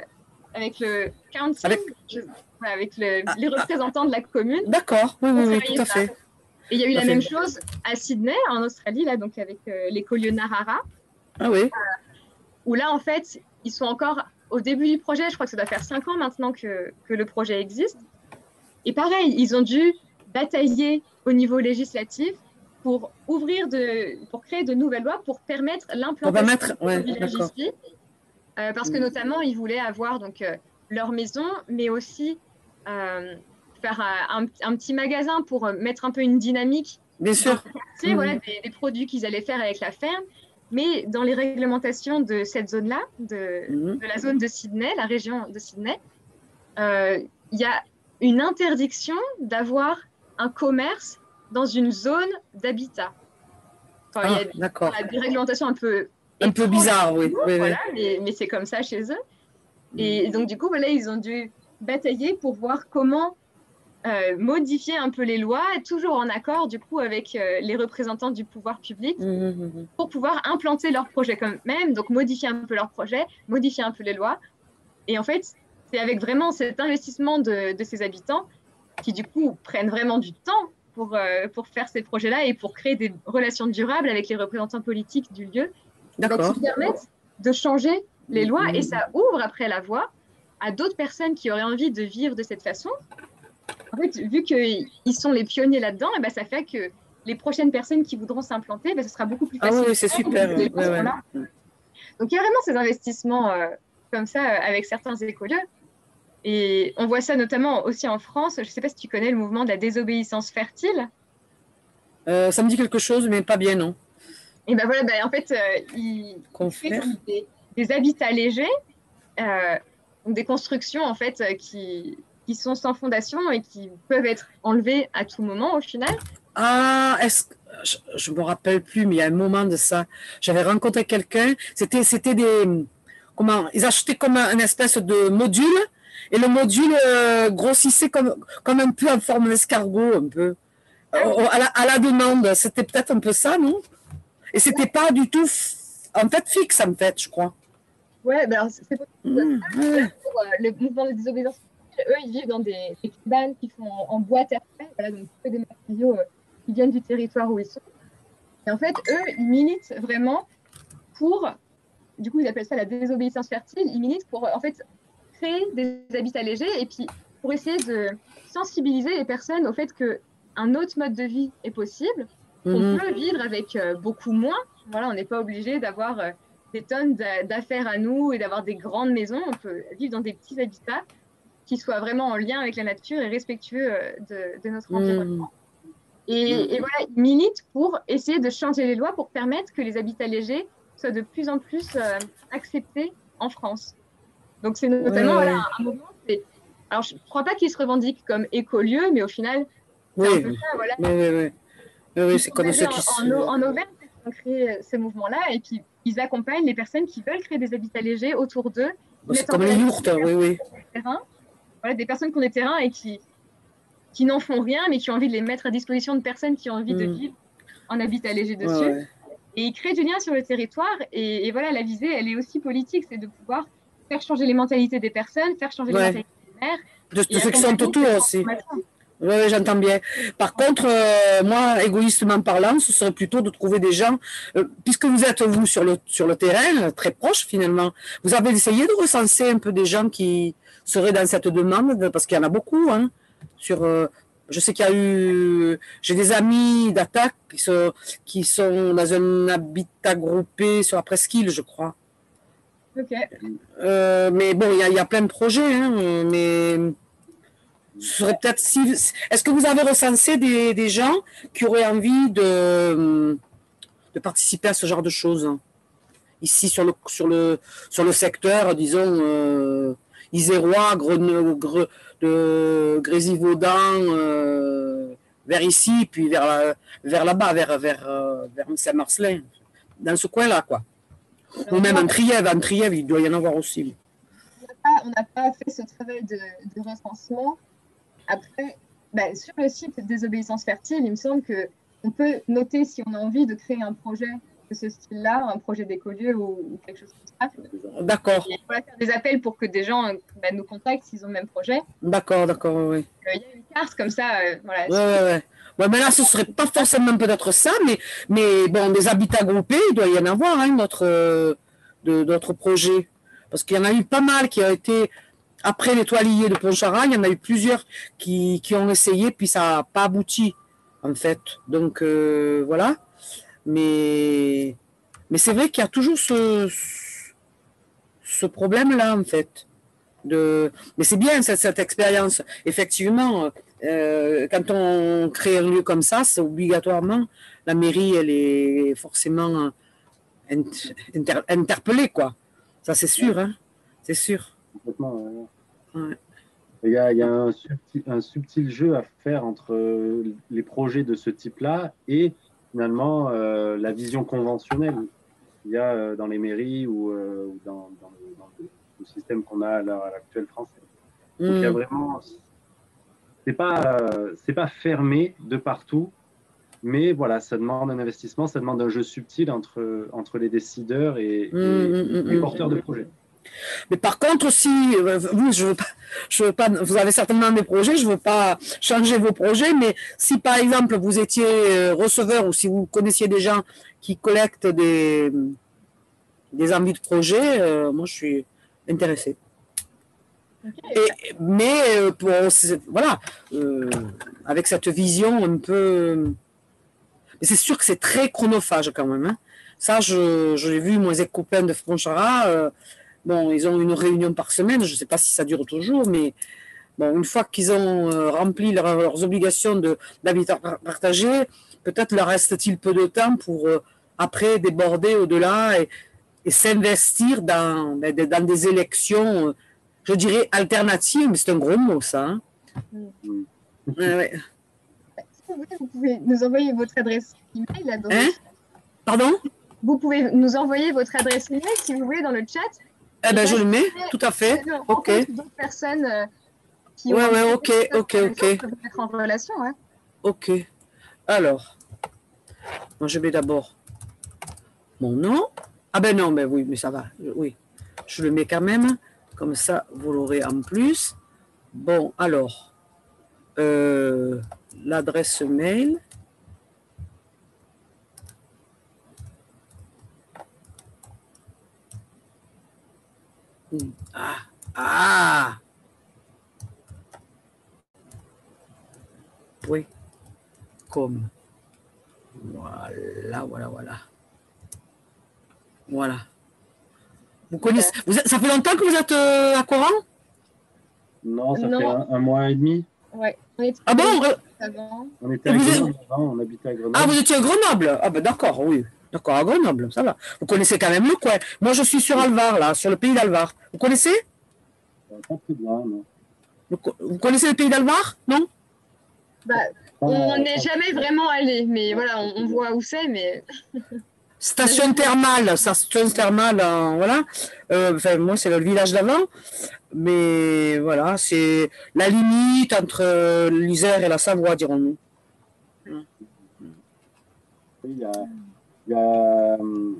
le council, avec les représentants de la commune. D'accord, oui, tout à fait. Et il y a eu la même chose à Sydney, en Australie, là, donc avec l'écolieu Narara. Ah oui. Où là, en fait, ils sont encore au début du projet. Je crois que ça doit faire 5 ans maintenant que le projet existe. Et pareil, ils ont dû batailler au niveau législatif pour créer de nouvelles lois pour permettre l'implantation du village ici. Parce que notamment, ils voulaient avoir donc, leur maison, mais aussi faire un petit magasin pour mettre un peu une dynamique. Bien sûr. Quartier, voilà, des produits qu'ils allaient faire avec la ferme. Mais dans les réglementations de cette zone-là, de la zone de Sydney, la région de Sydney, il y a une interdiction d'avoir un commerce dans une zone d'habitat. Enfin, il y a des réglementations un peu bizarres, oui. Voilà, mais c'est comme ça chez eux. Et donc, du coup, voilà, ils ont dû batailler pour voir comment modifier un peu les lois, toujours en accord du coup avec les représentants du pouvoir public pour pouvoir implanter leur projet quand même, donc modifier un peu leur projet, modifier un peu les lois. Et en fait, c'est avec vraiment cet investissement de ces habitants qui du coup prennent vraiment du temps pour faire ces projets-là et pour créer des relations durables avec les représentants politiques du lieu, qui permettent de changer les lois et ça ouvre après la voie à d'autres personnes qui auraient envie de vivre de cette façon. En fait, vu qu'ils sont les pionniers là-dedans, et ça fait que les prochaines personnes qui voudront s'implanter, ce sera beaucoup plus facile. Ah oui, c'est super. Donc, il y a vraiment ces investissements comme ça avec certains écolieux. Et on voit ça notamment aussi en France. Je ne sais pas si tu connais le mouvement de la désobéissance fertile. Ça me dit quelque chose, mais pas bien, non. Et ben voilà, en fait, ils créent des habitats légers, donc des constructions en fait qui sont sans fondation et qui peuvent être enlevées à tout moment au final. Ah, je me rappelle plus, mais il y a un moment de ça. J'avais rencontré quelqu'un, c'était des, comment, ils achetaient comme une espèce de module, et le module grossissait comme un peu en forme d'escargot, un peu. À la demande, c'était peut-être un peu ça, non? Et c'était pas du tout, en fait, fixe, en fait, je crois. Ouais, alors c'est pour le mouvement de désobéissance. Eux, ils vivent dans des cabanes qui sont en bois terre-terre, voilà, donc que des matériaux qui viennent du territoire où ils sont. Et en fait, eux, ils militent vraiment pour, du coup, ils appellent ça la désobéissance fertile, ils militent pour, en fait, créer des habitats légers et puis pour essayer de sensibiliser les personnes au fait qu'un autre mode de vie est possible, qu'on peut vivre avec beaucoup moins. Voilà, on n'est pas obligé d'avoir des tonnes d'affaires à nous et d'avoir des grandes maisons. On peut vivre dans des petits habitats qui soient vraiment en lien avec la nature et respectueux de notre environnement. Et voilà, ils militent pour essayer de changer les lois pour permettre que les habitats légers soient de plus en plus acceptés en France. Donc, c'est notamment voilà, un mouvement. Alors, je ne crois pas qu'ils se revendiquent comme écolieux, mais au final, c'est un peu ça. Voilà. Oui, c'est comme ceux qui en Auvergne, ils ont créé ce mouvement-là et puis ils accompagnent les personnes qui veulent créer des habitats légers autour d'eux. C'est comme les yourtes, oui. Voilà, des personnes qui ont des terrains et qui n'en font rien, mais qui ont envie de les mettre à disposition de personnes qui ont envie de vivre en habitat léger dessus. Ouais. Et ils créent du lien sur le territoire. Et voilà, la visée, elle est aussi politique, c'est de pouvoir faire changer les mentalités des personnes, faire changer les mentalités des maires. De ceux qui sont autour aussi. Oui, j'entends bien. Par contre, moi, égoïstement parlant, ce serait plutôt de trouver des gens, puisque vous êtes, vous, sur le terrain, très proche finalement, vous avez essayé de recenser un peu des gens qui seraient dans cette demande, parce qu'il y en a beaucoup, hein, je sais qu'il y a eu, j'ai des amis d'attaque qui sont dans un habitat groupé sur la presqu'île, je crois. Ok. Mais bon, il y a plein de projets, hein, mais ce serait peut-être est-ce que vous avez recensé des gens qui auraient envie de participer à ce genre de choses ici sur le secteur, disons isérois, de Grésivaudan, vers ici, puis vers là-bas, vers Saint-Marcelin, dans ce coin-là, quoi. Ou même en Trièves, il doit y en avoir aussi. On n'a pas fait ce travail de recensement. Après, sur le site Désobéissance fertile, il me semble qu'on peut noter si on a envie de créer un projet de ce style-là, un projet d'écolieu ou quelque chose comme ça. D'accord. Il faut faire des appels pour que des gens nous contactent s'ils ont le même projet. D'accord, oui. Il y a une carte comme ça. Voilà. Ouais, mais là, ce ne serait pas forcément peut-être ça, mais bon, des habitats groupés, il doit y en avoir, hein, d'autres projets. Parce qu'il y en a eu pas mal qui ont été... Après les toiliers de Pontcharrat, il y en a eu plusieurs qui ont essayé, puis ça n'a pas abouti, en fait. Donc, voilà. Mais c'est vrai qu'il y a toujours ce problème-là, en fait. Mais c'est bien, cette expérience. Effectivement, quand on crée un lieu comme ça, c'est obligatoirement, la mairie, elle est forcément interpellée, quoi. Ça, c'est sûr, hein. C'est sûr. Complètement. Ouais. Il y a un subtil jeu à faire entre les projets de ce type-là et finalement la vision conventionnelle qu'il y a dans les mairies ou dans le système qu'on a à l'heure actuelle français. Donc il y a vraiment, c'est pas fermé de partout, mais voilà, ça demande un investissement, ça demande un jeu subtil entre les décideurs et les porteurs de projets. Mais par contre, si vous, je veux pas, vous avez certainement des projets, je veux pas changer vos projets, mais si par exemple vous étiez receveur ou si vous connaissiez des gens qui collectent des envies de projet, moi je suis intéressée. Okay. Mais voilà, avec cette vision un peu, mais c'est sûr que c'est très chronophage quand même. Hein. Ça, je l'ai vu, moi, les copains de Pontcharrat. Bon, ils ont une réunion par semaine, je ne sais pas si ça dure toujours, mais bon, une fois qu'ils ont rempli leurs obligations d'habitat partagé, peut-être leur reste-t-il peu de temps pour après déborder au-delà et s'investir dans des élections, je dirais alternatives, mais c'est un gros mot ça. Hein. Ouais. Si vous voulez, vous pouvez nous envoyer votre adresse email. Hein? Pardon? Vous pouvez nous envoyer votre adresse email si vous voulez dans le chat. Eh ben, je le mets, tout à fait. Ok. D'autres personnes qui ouais, ok. peuvent mettre en relation. Ouais. Ok. Alors, moi je mets d'abord mon nom. Ah ben non, ben oui, mais ça va. Oui, je le mets quand même. Comme ça, vous l'aurez en plus. Bon, alors, l'adresse mail. Ah. Oui. Comme. Voilà. Vous connaissez. Ça fait longtemps que vous êtes à Coran? Non, ça fait un mois et demi. Ouais. Ah bon? On était à Grenoble avant, on habitait à Grenoble. Ah, vous étiez à Grenoble? Ah ben d'accord, oui. D'accord, à Grenoble, ça va. Vous connaissez quand même le coin. Moi, je suis sur Alvar, là, sur le pays d'Alvar. Vous connaissez? Pas très bien, non. Vous connaissez le pays d'Alvar? Non? Bah, on n'est jamais vraiment allé, mais voilà, on voit où c'est, mais... Station thermale, voilà. Enfin, moi, c'est le village d'avant. Mais voilà, c'est la limite entre l'Isère et la Savoie, dirons-nous. Il y a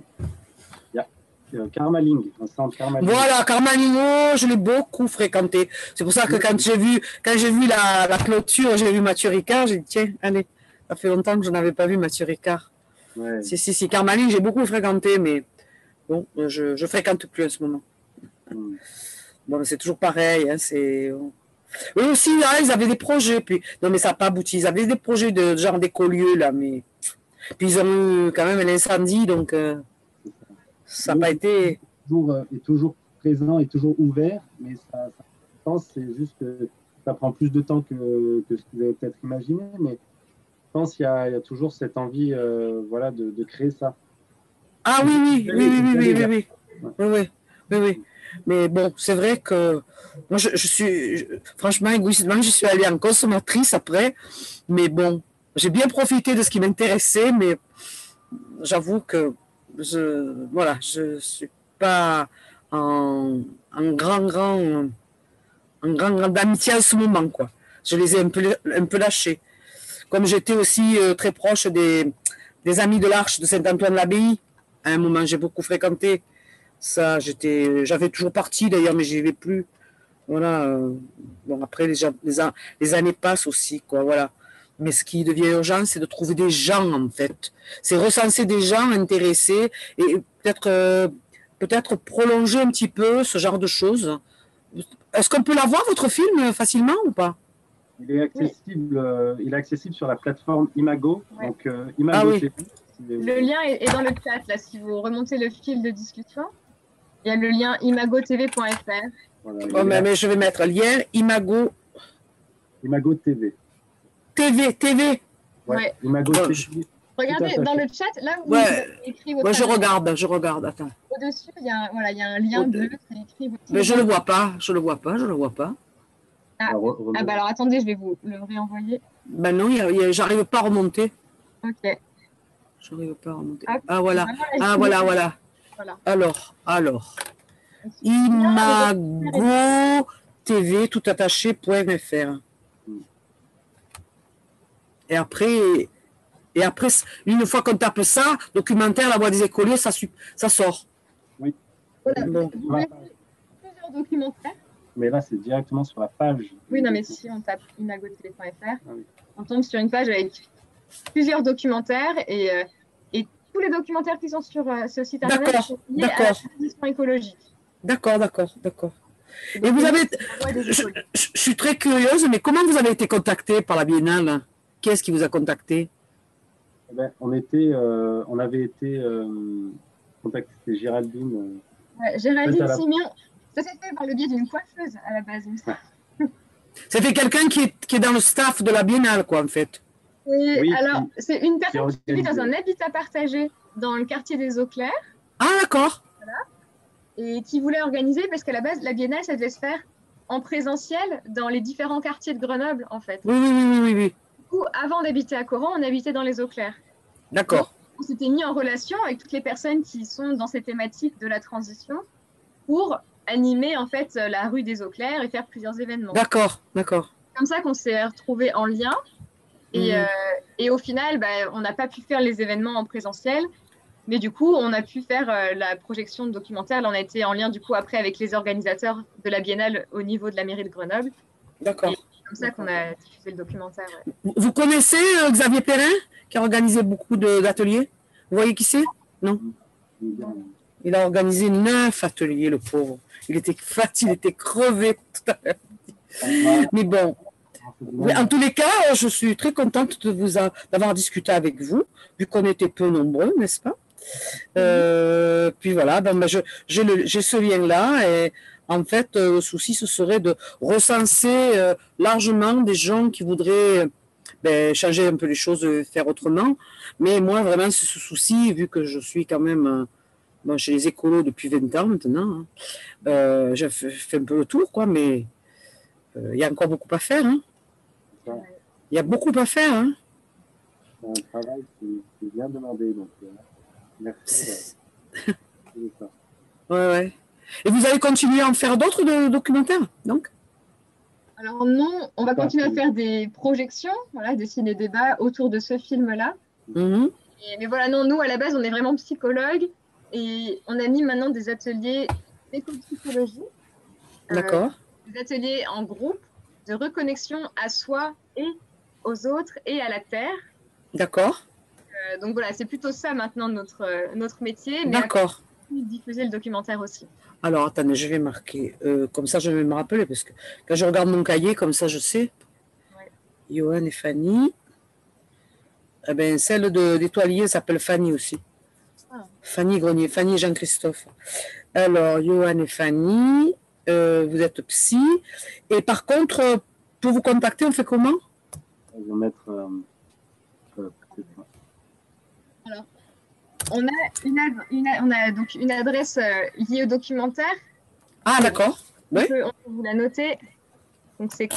Carmaling, un centre Carmaling. Voilà, Carmaling, je l'ai beaucoup fréquenté. C'est pour ça que quand j'ai vu la clôture, j'ai vu Mathieu Ricard, j'ai dit tiens, allez, ça fait longtemps que je n'avais pas vu Mathieu Ricard. Ouais. Si, Carmaling, j'ai beaucoup fréquenté, mais bon, je fréquente plus en ce moment. Bon, c'est toujours pareil, hein, c'est... Eux aussi, là, ils avaient des projets, puis... Non, mais ça n'a pas abouti. Ils avaient des projets de genre d'écolieux, là, mais... Puis ils ont eu quand même l'incendie, donc ça n'a pas été... Est toujours présent et toujours ouvert, mais ça je pense c'est juste que ça prend plus de temps que ce que vous avez peut-être imaginé, mais je pense qu'il y a toujours cette envie voilà, de créer ça. Ah oui. Mais bon, c'est vrai que moi, je suis, franchement, égoïstement, je suis allée en consommatrice après, mais bon, j'ai bien profité de ce qui m'intéressait, mais j'avoue que je suis pas en grand d'amitié en ce moment, quoi. Je les ai un peu lâchés. Comme j'étais aussi très proche des amis de l'Arche de Saint-Antoine-l'Abbaye, à un moment, j'ai beaucoup fréquenté. Ça, j'avais toujours parti d'ailleurs, mais j'y vais plus. Voilà. Bon, après, les années passent aussi, quoi. Voilà. Mais ce qui devient urgent, c'est de trouver des gens, en fait. C'est recenser des gens intéressés et peut-être prolonger un petit peu ce genre de choses. Est-ce qu'on peut l'avoir, votre film, facilement ou pas? Il est accessible sur la plateforme Imago. Ouais. Donc, Imago TV. Le lien est dans le chat, là, si vous remontez le fil de discussion. Il y a le lien imagotv.fr. Voilà, mais je vais mettre lien Imago. Imago TV. TV. Ouais. Imago TV. Regardez dans le chat, là vous avez écrit votre. Ouais, je regarde, attends. Au-dessus, il y a un lien bleu, c'est écrit votre. Mais je le vois pas. Ah, bah alors attendez, je vais vous le réenvoyer. Ben non, j'arrive pas à remonter. Ok. J'arrive pas à remonter. Ah voilà. Voilà. Alors. Imago TV tout attaché.fr. Et après, une fois qu'on tape ça, documentaire, la voix des écoliers, ça sort. Oui. Voilà. Bon. Plusieurs documentaires. Mais là, c'est directement sur la page. Oui, non, mais si on tape imagotv.fr, on tombe sur une page avec plusieurs documentaires et tous les documentaires qui sont sur ce site internet sont liés à la transition écologique. D'accord. Et vous avez... Je suis très curieuse, mais comment vous avez été contacté par la Biennale? Qui est-ce qui vous a contacté? On avait été contacté, c'était Géraldine. Géraldine Simion. Ça s'est fait par le biais d'une coiffeuse à la base. C'était quelqu'un qui est dans le staff de la Biennale, quoi, en fait. Oui, alors, c'est une personne qui vit dans un habitat partagé dans le quartier des Eaux Claires Ah, d'accord. et qui voulait organiser, parce qu'à la base, la biennale, ça devait se faire en présentiel dans les différents quartiers de Grenoble, en fait. Oui, oui, oui, oui, oui, oui. Du coup, avant d'habiter à Coran, on habitait dans les Eaux Claires. D'accord. On s'était mis en relation avec toutes les personnes qui sont dans ces thématiques de la transition pour animer, en fait, la rue des Eaux Claires et faire plusieurs événements. D'accord, d'accord. Comme ça qu'on s'est retrouvés en lien. Et au final, on n'a pas pu faire les événements en présentiel. Mais du coup, on a pu faire la projection de documentaire. Là, on a été en lien du coup après avec les organisateurs de la biennale au niveau de la mairie de Grenoble. D'accord. C'est comme ça qu'on a diffusé le documentaire. Ouais. Vous connaissez Xavier Perrin, qui a organisé beaucoup d'ateliers? Vous voyez qui c'est? Non? Il a organisé 9 ateliers, le pauvre. Il était fatigué, il était crevé tout à l'heure. Mais bon, en tous les cas, je suis très contente d'avoir discuté avec vous, vu qu'on était peu nombreux, n'est-ce pas? Puis voilà, j'ai ce lien-là et en fait, le souci, ce serait de recenser largement des gens qui voudraient changer un peu les choses, faire autrement. Mais moi, vraiment, c'est ce souci, vu que je suis quand même chez les écolos depuis 20 ans maintenant, hein, j'ai fait un peu le tour, quoi, mais il y a encore beaucoup à faire. Hein. Il y a beaucoup à faire. Hein. C'est un travail qui est bien demandé, donc merci. Ouais. Et vous allez continuer à en faire d'autres documentaires, donc? Alors non, on va continuer à faire des projections, voilà, des ciné-débats autour de ce film-là. Mais voilà, non, nous, à la base, on est vraiment psychologues et on anime maintenant des ateliers d'éco-psychologie. D'accord. Des ateliers en groupe de reconnexion à soi et aux autres et à la Terre. D'accord. Donc voilà, c'est plutôt ça maintenant notre métier. Mais d'accord. Diffuser le documentaire aussi. Alors, attendez, je vais marquer. Comme ça, je vais me rappeler, parce que quand je regarde mon cahier, comme ça, je sais. Ouais. Johan et Fanny. Eh bien, celle d'étoilier s'appelle Fanny aussi. Ah. Fanny Grenier, Fanny et Jean-Christophe. Alors, Johan et Fanny, vous êtes psy. Et par contre, pour vous contacter, on fait comment? Je vais mettre... Alors, on a donc une adresse liée au documentaire. Ah, d'accord. On peut vous la noter. Donc, c'est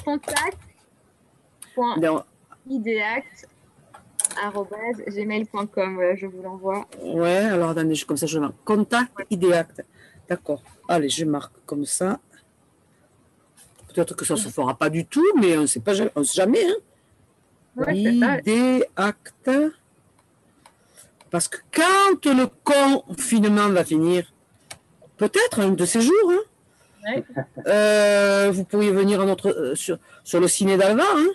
contact.ideact@gmail.com. Voilà, je vous l'envoie. Ouais, alors attendez, comme ça, je marque. Contact Ideact. D'accord. Allez, je marque comme ça. Peut-être que ça ne se fera pas du tout, mais on ne sait jamais. Hein. Ouais, Ideact. Parce que quand le confinement va finir, peut-être un de ces jours, hein, ouais. Vous pourriez venir sur le ciné d'Alva. Hein.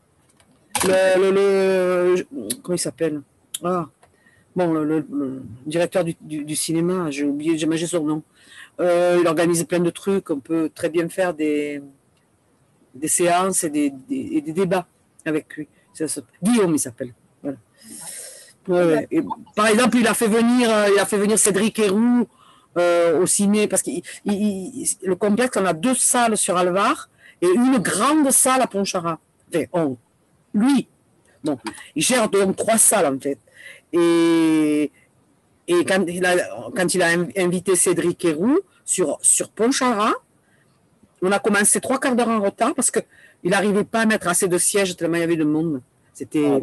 Comment il s'appelle? Le directeur du cinéma, j'ai oublié, j'ai mangé son nom. Il organise plein de trucs, on peut très bien faire des séances et des débats avec lui. Guillaume, il s'appelle. Voilà. Ouais. Et, par exemple, il a fait venir Cédric Héroux au ciné, parce que le complexe, on a 2 salles sur Alvar et une grande salle à Pontcharrat. Enfin, lui, il gère donc 3 salles en fait. Et quand il a invité Cédric Héroux sur Pontcharrat, on a commencé 3 quarts d'heure en retard parce qu'il n'arrivait pas à mettre assez de sièges tellement il y avait de monde. C'était...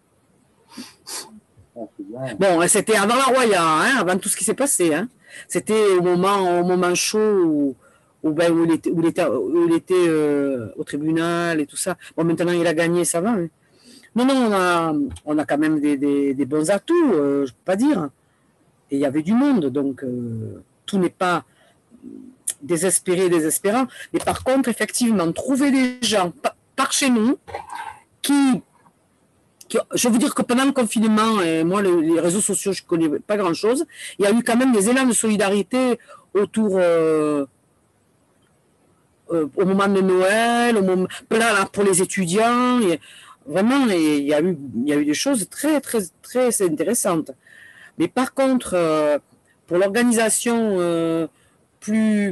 Bon, c'était avant la Roya, hein, avant tout ce qui s'est passé. Hein. C'était au moment chaud où il était au tribunal et tout ça. Bon, maintenant il a gagné, ça va. Hein. Non, on a quand même des bons atouts, je ne peux pas dire. Et il y avait du monde, donc tout n'est pas désespérant. Mais par contre, effectivement, trouver des gens par chez nous qui je veux vous dire que pendant le confinement, et moi, les réseaux sociaux, je ne connais pas grand-chose, il y a eu quand même des élans de solidarité autour, au moment de Noël, pour les étudiants. Vraiment, il y a eu des choses très, très, très intéressantes. Mais par contre, pour l'organisation plus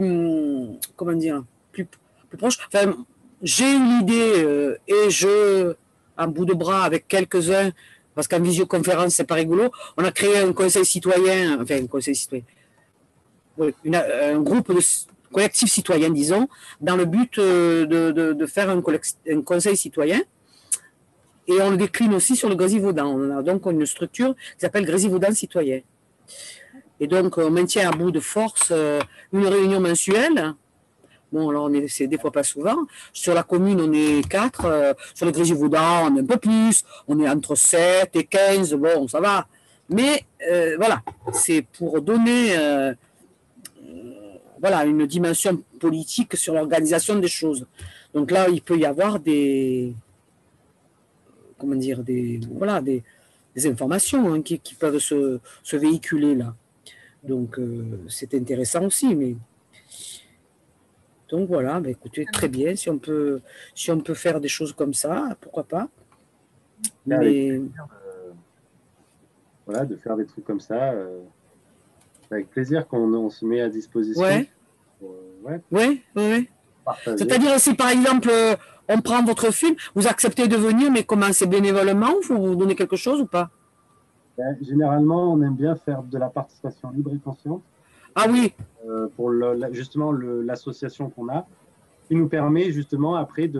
proche, enfin, j'ai eu l'idée et un bout de bras avec quelques-uns, parce qu'en visioconférence, c'est pas rigolo. On a créé un conseil citoyen, enfin un conseil citoyen, oui, un groupe de collectif citoyen, disons, dans le but de faire un conseil citoyen. Et on le décline aussi sur le Grésivaudan. On a donc une structure qui s'appelle Grésivaudan citoyen. Et donc, on maintient à bout de force une réunion mensuelle. Bon, alors, c'est des fois pas souvent. Sur la commune, on est 4. Sur le Grésivaudan, on est un peu plus. On est entre 7 et 15. Bon, ça va. Mais voilà, c'est pour donner voilà, une dimension politique sur l'organisation des choses. Donc là, il peut y avoir des informations hein, qui peuvent se véhiculer là. Donc, c'est intéressant aussi. Mais... Donc, voilà, bah, écoutez, très bien. Si on peut faire des choses comme ça, pourquoi pas. Mais... Voilà, de faire des trucs comme ça. Avec plaisir qu'on se met à disposition. Ouais. Oui. C'est-à-dire, si par exemple, on prend votre film, vous acceptez de venir, mais comment, c'est bénévolement? Il faut vous donner quelque chose ou pas? Généralement, on aime bien faire de la participation libre et consciente. Ah oui. Pour justement l'association qu'on a, qui nous permet justement après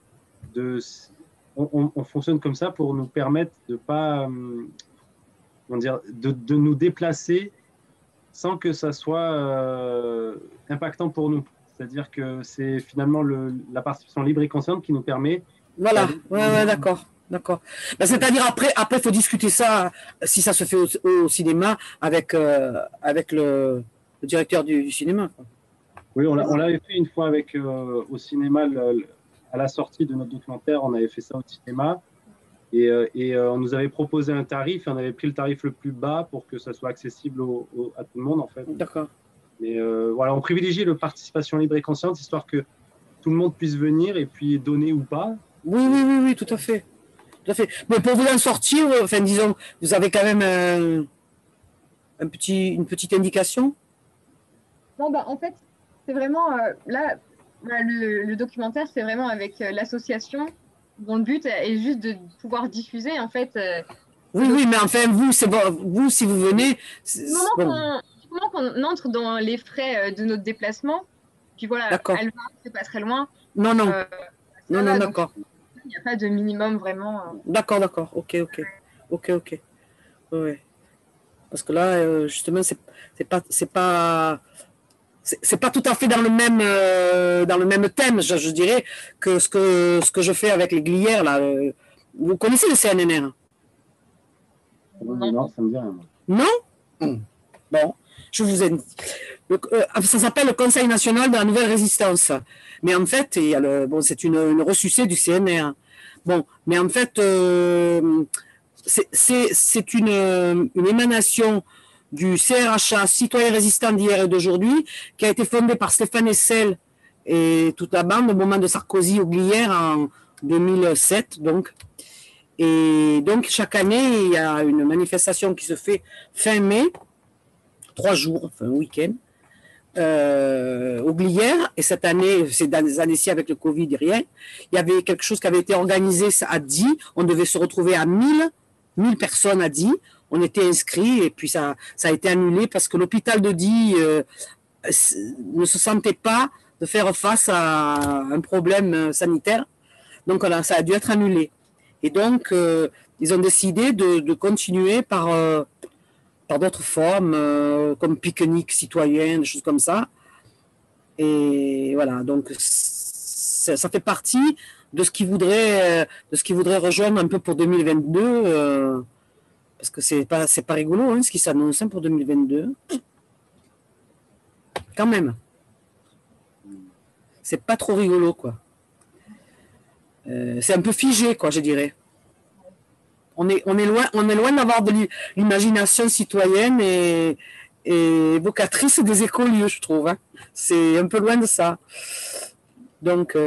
on fonctionne comme ça pour nous permettre de pas, de nous déplacer sans que ça soit impactant pour nous. C'est-à-dire que c'est finalement la participation libre et consciente qui nous permet. Voilà, ouais, d'accord. Ben, c'est-à-dire après, il faut discuter ça, si ça se fait au cinéma, avec le directeur du cinéma. Quoi. Oui, on l'avait fait une fois au cinéma, à la sortie de notre documentaire, on avait fait ça au cinéma. Et on nous avait proposé un tarif, et on avait pris le tarif le plus bas pour que ça soit accessible à tout le monde, en fait. D'accord. Mais voilà, on privilégie la participation libre et consciente, histoire que tout le monde puisse venir et puis donner ou pas. Oui, tout à fait. Mais pour vous en sortir, enfin, disons, vous avez quand même une petite indication? Non, en fait, c'est vraiment, là, le documentaire, c'est vraiment avec l'association, dont le but est juste de pouvoir diffuser, en fait. Oui, mais enfin, vous, si vous venez... Du moment qu'on entre dans les frais de notre déplacement, puis voilà, Alva, c'est pas très loin. Non, d'accord. Il n'y a pas de minimum vraiment. D'accord, ok. Ouais. Parce que là, justement, c'est pas tout à fait dans le même thème, je dirais, que ce que je fais avec les glières là. Vous connaissez le CNNR? Non, ça me dit rien. Non? Bon, je vous ai dit. Ça s'appelle le Conseil national de la nouvelle résistance. Mais en fait, c'est une ressucée du CNR. Bon, mais en fait, c'est une émanation du CRHA, Citoyens résistants d'hier et d'aujourd'hui, qui a été fondé par Stéphane Hessel et toute la bande au moment de Sarkozy aux Glières en 2007. Donc. Et donc, chaque année, il y a une manifestation qui se fait fin mai, 3 jours, enfin un week-end, aux Glières. Et cette année, c'est dans les années-ci avec le Covid et rien, il y avait quelque chose qui avait été organisé à Die. On devait se retrouver à 1000 personnes à Die. On était inscrits et puis ça a été annulé parce que l'hôpital de Die ne se sentait pas de faire face à un problème sanitaire. Donc voilà, ça a dû être annulé. Et donc, ils ont décidé de continuer par d'autres formes, comme pique-nique citoyen, des choses comme ça. Et voilà, donc ça fait partie de ce qu'ils voudraient rejoindre un peu pour 2022, parce que c'est pas rigolo hein, ce qui s'annonce pour 2022. Quand même. C'est pas trop rigolo, quoi. C'est un peu figé, quoi, je dirais. On est loin d'avoir de l'imagination citoyenne et évocatrice des écolieux, je trouve. Hein. C'est un peu loin de ça. Donc,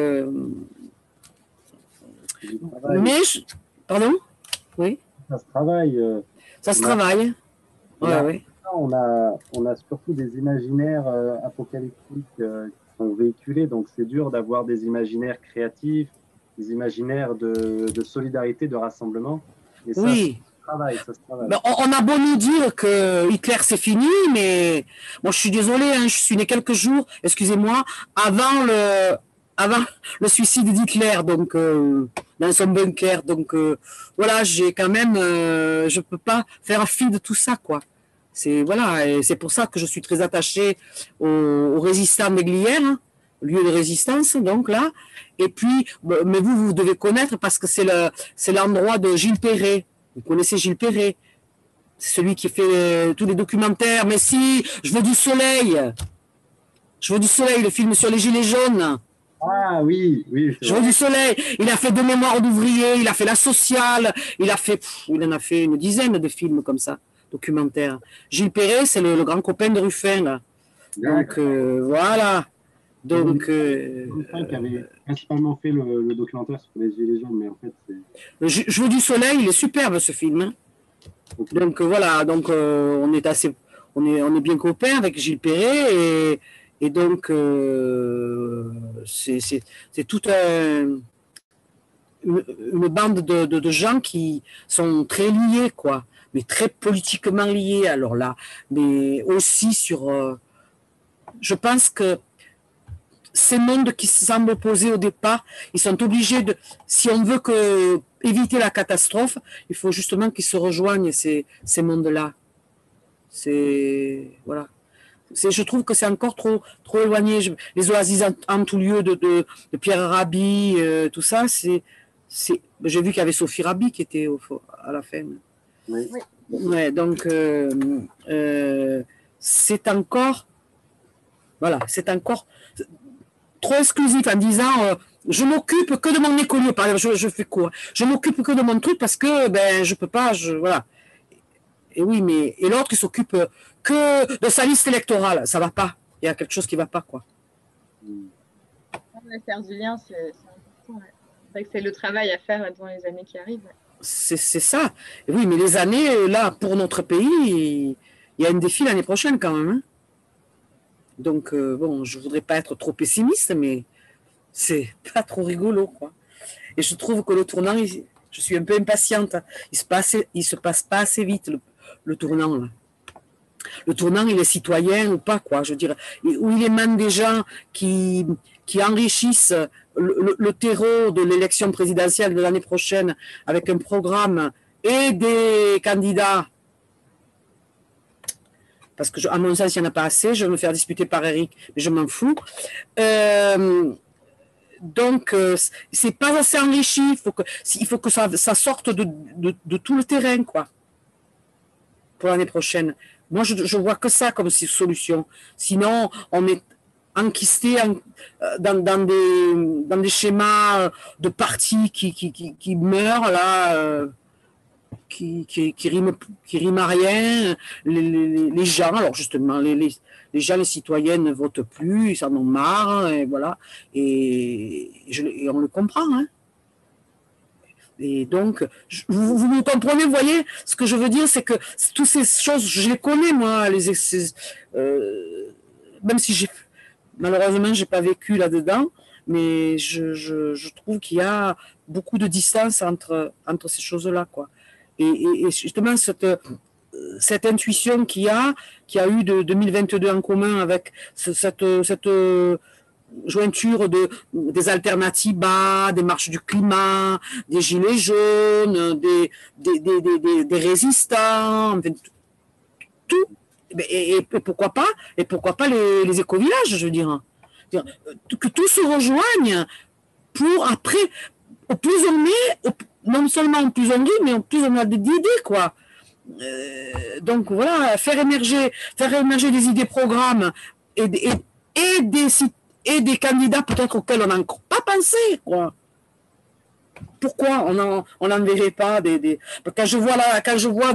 pardon? Oui. Ça se travaille. Ça se travaille. Ouais. On a surtout des imaginaires apocalyptiques qui sont véhiculés, donc c'est dur d'avoir des imaginaires créatifs, des imaginaires de solidarité, de rassemblement. Et ça, oui. travaille, ça se travaille. Ben, on a beau nous dire que Hitler c'est fini, mais moi je suis désolée, hein, je suis né quelques jours, excusez-moi, avant le suicide d'Hitler, donc dans son bunker. Donc voilà, j'ai quand même, je peux pas faire fi de tout ça, quoi. C'est voilà, et c'est pour ça que je suis très attachée aux résistants de Glières, hein, lieu de résistance, donc là. Et puis, mais vous devez connaître parce que c'est l'endroit de Gilles Perret. Vous connaissez Gilles Perret, c'est celui qui fait tous les documentaires. Mais si, je veux du soleil. Je veux du soleil, le film sur les gilets jaunes. Ah oui, oui. Je veux du soleil. Il a fait deux mémoires d'ouvriers, il a fait La Sociale, il en a fait une dizaine de films comme ça, documentaires. Gilles Perret, c'est le grand copain de Ruffin, là. Donc, voilà. Donc, Ruffin qui avait principalement fait le documentaire sur les Gilets jaunes, mais en fait, c'est... Je veux du soleil, il est superbe ce film. Hein. Okay. Donc, voilà. Donc, on est bien copains avec Gilles Perret et donc, c'est toute une bande de gens qui sont très liés, quoi, mais très politiquement liés, alors là, mais aussi sur... je pense que ces mondes qui semblent opposés au départ, ils sont obligés de... Si on veut éviter la catastrophe, il faut justement qu'ils se rejoignent, ces mondes-là. C'est... Voilà. Je trouve que c'est encore trop éloigné. Les oasis en tout lieu de Pierre Rabhi, tout ça, j'ai vu qu'il y avait Sophie Rabhi qui était à la fin. Oui. Ouais, donc, c'est encore... Voilà, c'est encore trop exclusif en disant je m'occupe que de mon écolieu. Par exemple, je fais quoi? Je m'occupe que de mon truc parce que je peux pas, voilà. Et oui, mais et l'autre qui s'occupe que de sa liste électorale, ça va pas. Il y a quelque chose qui va pas, quoi. Faire du lien, c'est important. Ouais. C'est vrai que c'est le travail à faire dans les années qui arrivent. Ouais. C'est ça. Et oui, mais les années, là, pour notre pays, il y a une défi l'année prochaine quand même. Hein. Donc, bon, je voudrais pas être trop pessimiste, mais c'est pas trop rigolo, quoi. Et je trouve que le tournant, je suis un peu impatiente. Il se passe pas assez vite, le tournant, là. Le tournant, il est citoyen ou pas, quoi. Je veux dire, où il émane des gens qui enrichissent le terreau de l'élection présidentielle de l'année prochaine avec un programme et des candidats. Parce que, à mon sens, il n'y en a pas assez. Je vais me faire disputer par Eric, mais je m'en fous. Donc, c'est pas assez enrichi. Il faut que ça sorte de tout le terrain, quoi, pour l'année prochaine. Moi, je vois que ça comme solution. Sinon, on est enquisté dans des schémas de partis qui meurent, là, qui riment à rien. Les gens, alors justement, les gens, les citoyens ne votent plus, ils s'en ont marre, et voilà. Et on le comprend, hein. Et donc, vous me comprenez, vous voyez, ce que je veux dire, c'est que toutes ces choses, je les connais, moi, même si malheureusement, je n'ai pas vécu là-dedans, mais je trouve qu'il y a beaucoup de distance entre ces choses-là, quoi. Et justement, cette intuition qu'il y a eu de 2022 en commun avec cette jointure des alternatives bas, des marches du climat, des gilets jaunes, des résistants, enfin, tout. Et pourquoi pas les éco-villages, je veux dire. Que tout se rejoigne pour après, au plus on est, non seulement au plus on dit, mais au plus on a d'idées, quoi. Donc voilà, faire émerger des idées programmes et des candidats peut-être auxquels on n'a encore pas pensé, quoi. Pourquoi on n'en verrait pas quand je vois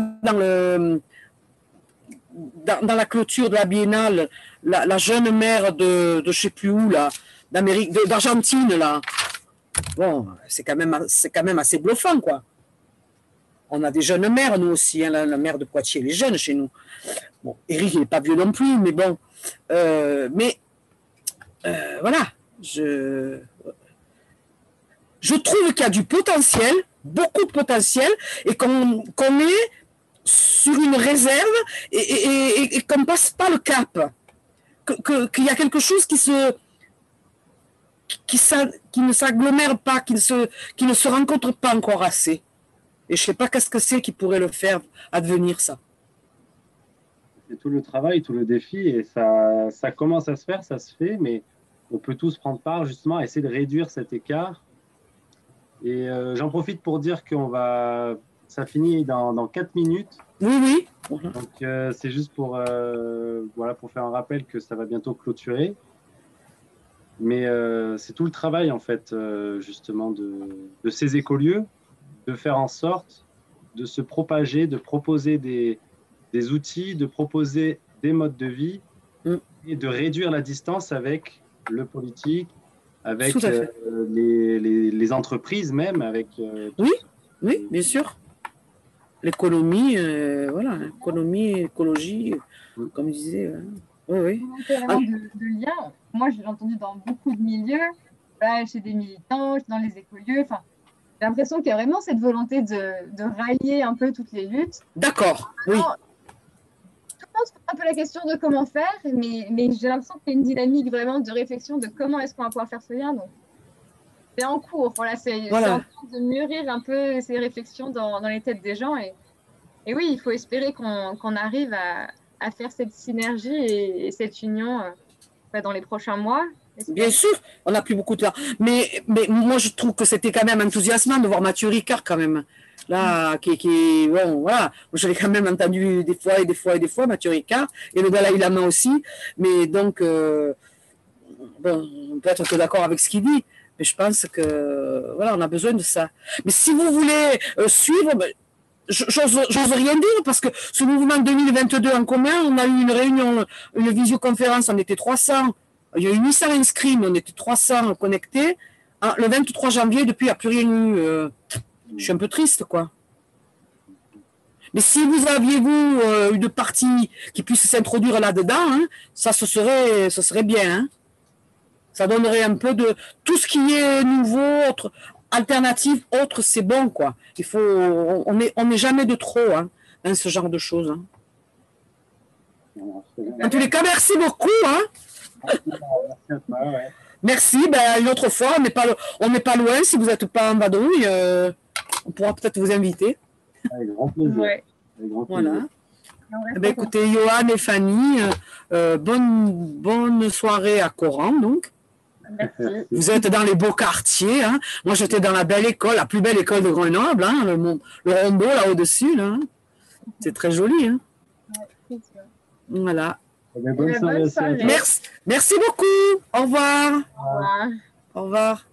dans la clôture de la biennale la jeune mère de je sais plus où là, d'Argentine là. Bon, c'est quand même assez bluffant, quoi. On a des jeunes mères, nous aussi, hein, la mère de Poitiers, elle est jeune chez nous. Bon, Eric, il n'est pas vieux non plus, mais bon. Voilà. Je trouve qu'il y a du potentiel, beaucoup de potentiel et qu'on est sur une réserve et qu'on ne passe pas le cap. Qu'il y a quelque chose qui ne s'agglomère pas, qui ne se rencontre pas encore assez. Et je ne sais pas qu'est-ce que c'est qui pourrait le faire advenir, ça. C'est tout le travail, tout le défi, et ça commence à se faire, ça se fait, mais on peut tous prendre part justement à essayer de réduire cet écart. Et j'en profite pour dire ça finit dans 4 minutes. Oui. Donc c'est juste pour faire un rappel que ça va bientôt clôturer. Mais c'est tout le travail en fait justement de ces écolieux, de faire en sorte de se propager, de proposer des outils, de proposer des modes de vie et de réduire la distance avec le politique, avec les entreprises même, avec... Oui, bien sûr. L'économie, écologie, comme je disais. Oui. Vraiment de lien. Moi, j'ai entendu dans beaucoup de milieux, chez des militants, dans les écolieux. Enfin, j'ai l'impression qu'il y a vraiment cette volonté de rallier un peu toutes les luttes. D'accord, oui. Tout le monde se pose un peu la question de comment faire, mais j'ai l'impression qu'il y a une dynamique vraiment de réflexion de comment est-ce qu'on va pouvoir faire ce lien. Donc, c'est en cours. C'est en train de mûrir un peu ces réflexions dans les têtes des gens. Et oui, il faut espérer qu'on arrive à faire cette synergie et cette union dans les prochains mois. Bien sûr, on n'a plus beaucoup de temps. Mais moi, je trouve que c'était quand même enthousiasmant de voir Mathieu Ricard quand même. Là, bon, voilà. Je l'ai quand même entendu des fois, Mathieu Ricard, et le Dalai Lama aussi. Mais donc, on peut être que d'accord avec ce qu'il dit. Mais je pense que, on a besoin de ça. Mais si vous voulez suivre, j'ose rien dire parce que ce mouvement 2022 en commun, on a eu une réunion, une visioconférence, on était 300. Il y a eu 800 inscrits, mais on était 300 connectés. Le 23 janvier, depuis, il n'y a plus rien eu. Je suis un peu triste, quoi. Mais si vous aviez, une partie qui puisse s'introduire là-dedans, ça, ce serait bien. Ça donnerait un peu de... Tout ce qui est nouveau, alternative, autre, c'est bon, quoi. On n'est jamais de trop, dans ce genre de choses. En tous les cas, merci beaucoup, Merci, une autre fois, on n'est pas loin, si vous n'êtes pas en vadrouille, on pourra peut-être vous inviter. Avec grand plaisir. Ouais. Voilà. Écoutez, Johan et Fanny, bonne soirée à Coran, donc. Merci. Vous êtes dans les beaux quartiers. Moi, j'étais dans la belle école, la plus belle école de Grenoble, le Rondeau, là au-dessus. Là. C'est très joli. Ouais, voilà. Bonne soirée. Merci beaucoup. Au revoir. Au revoir. Au revoir.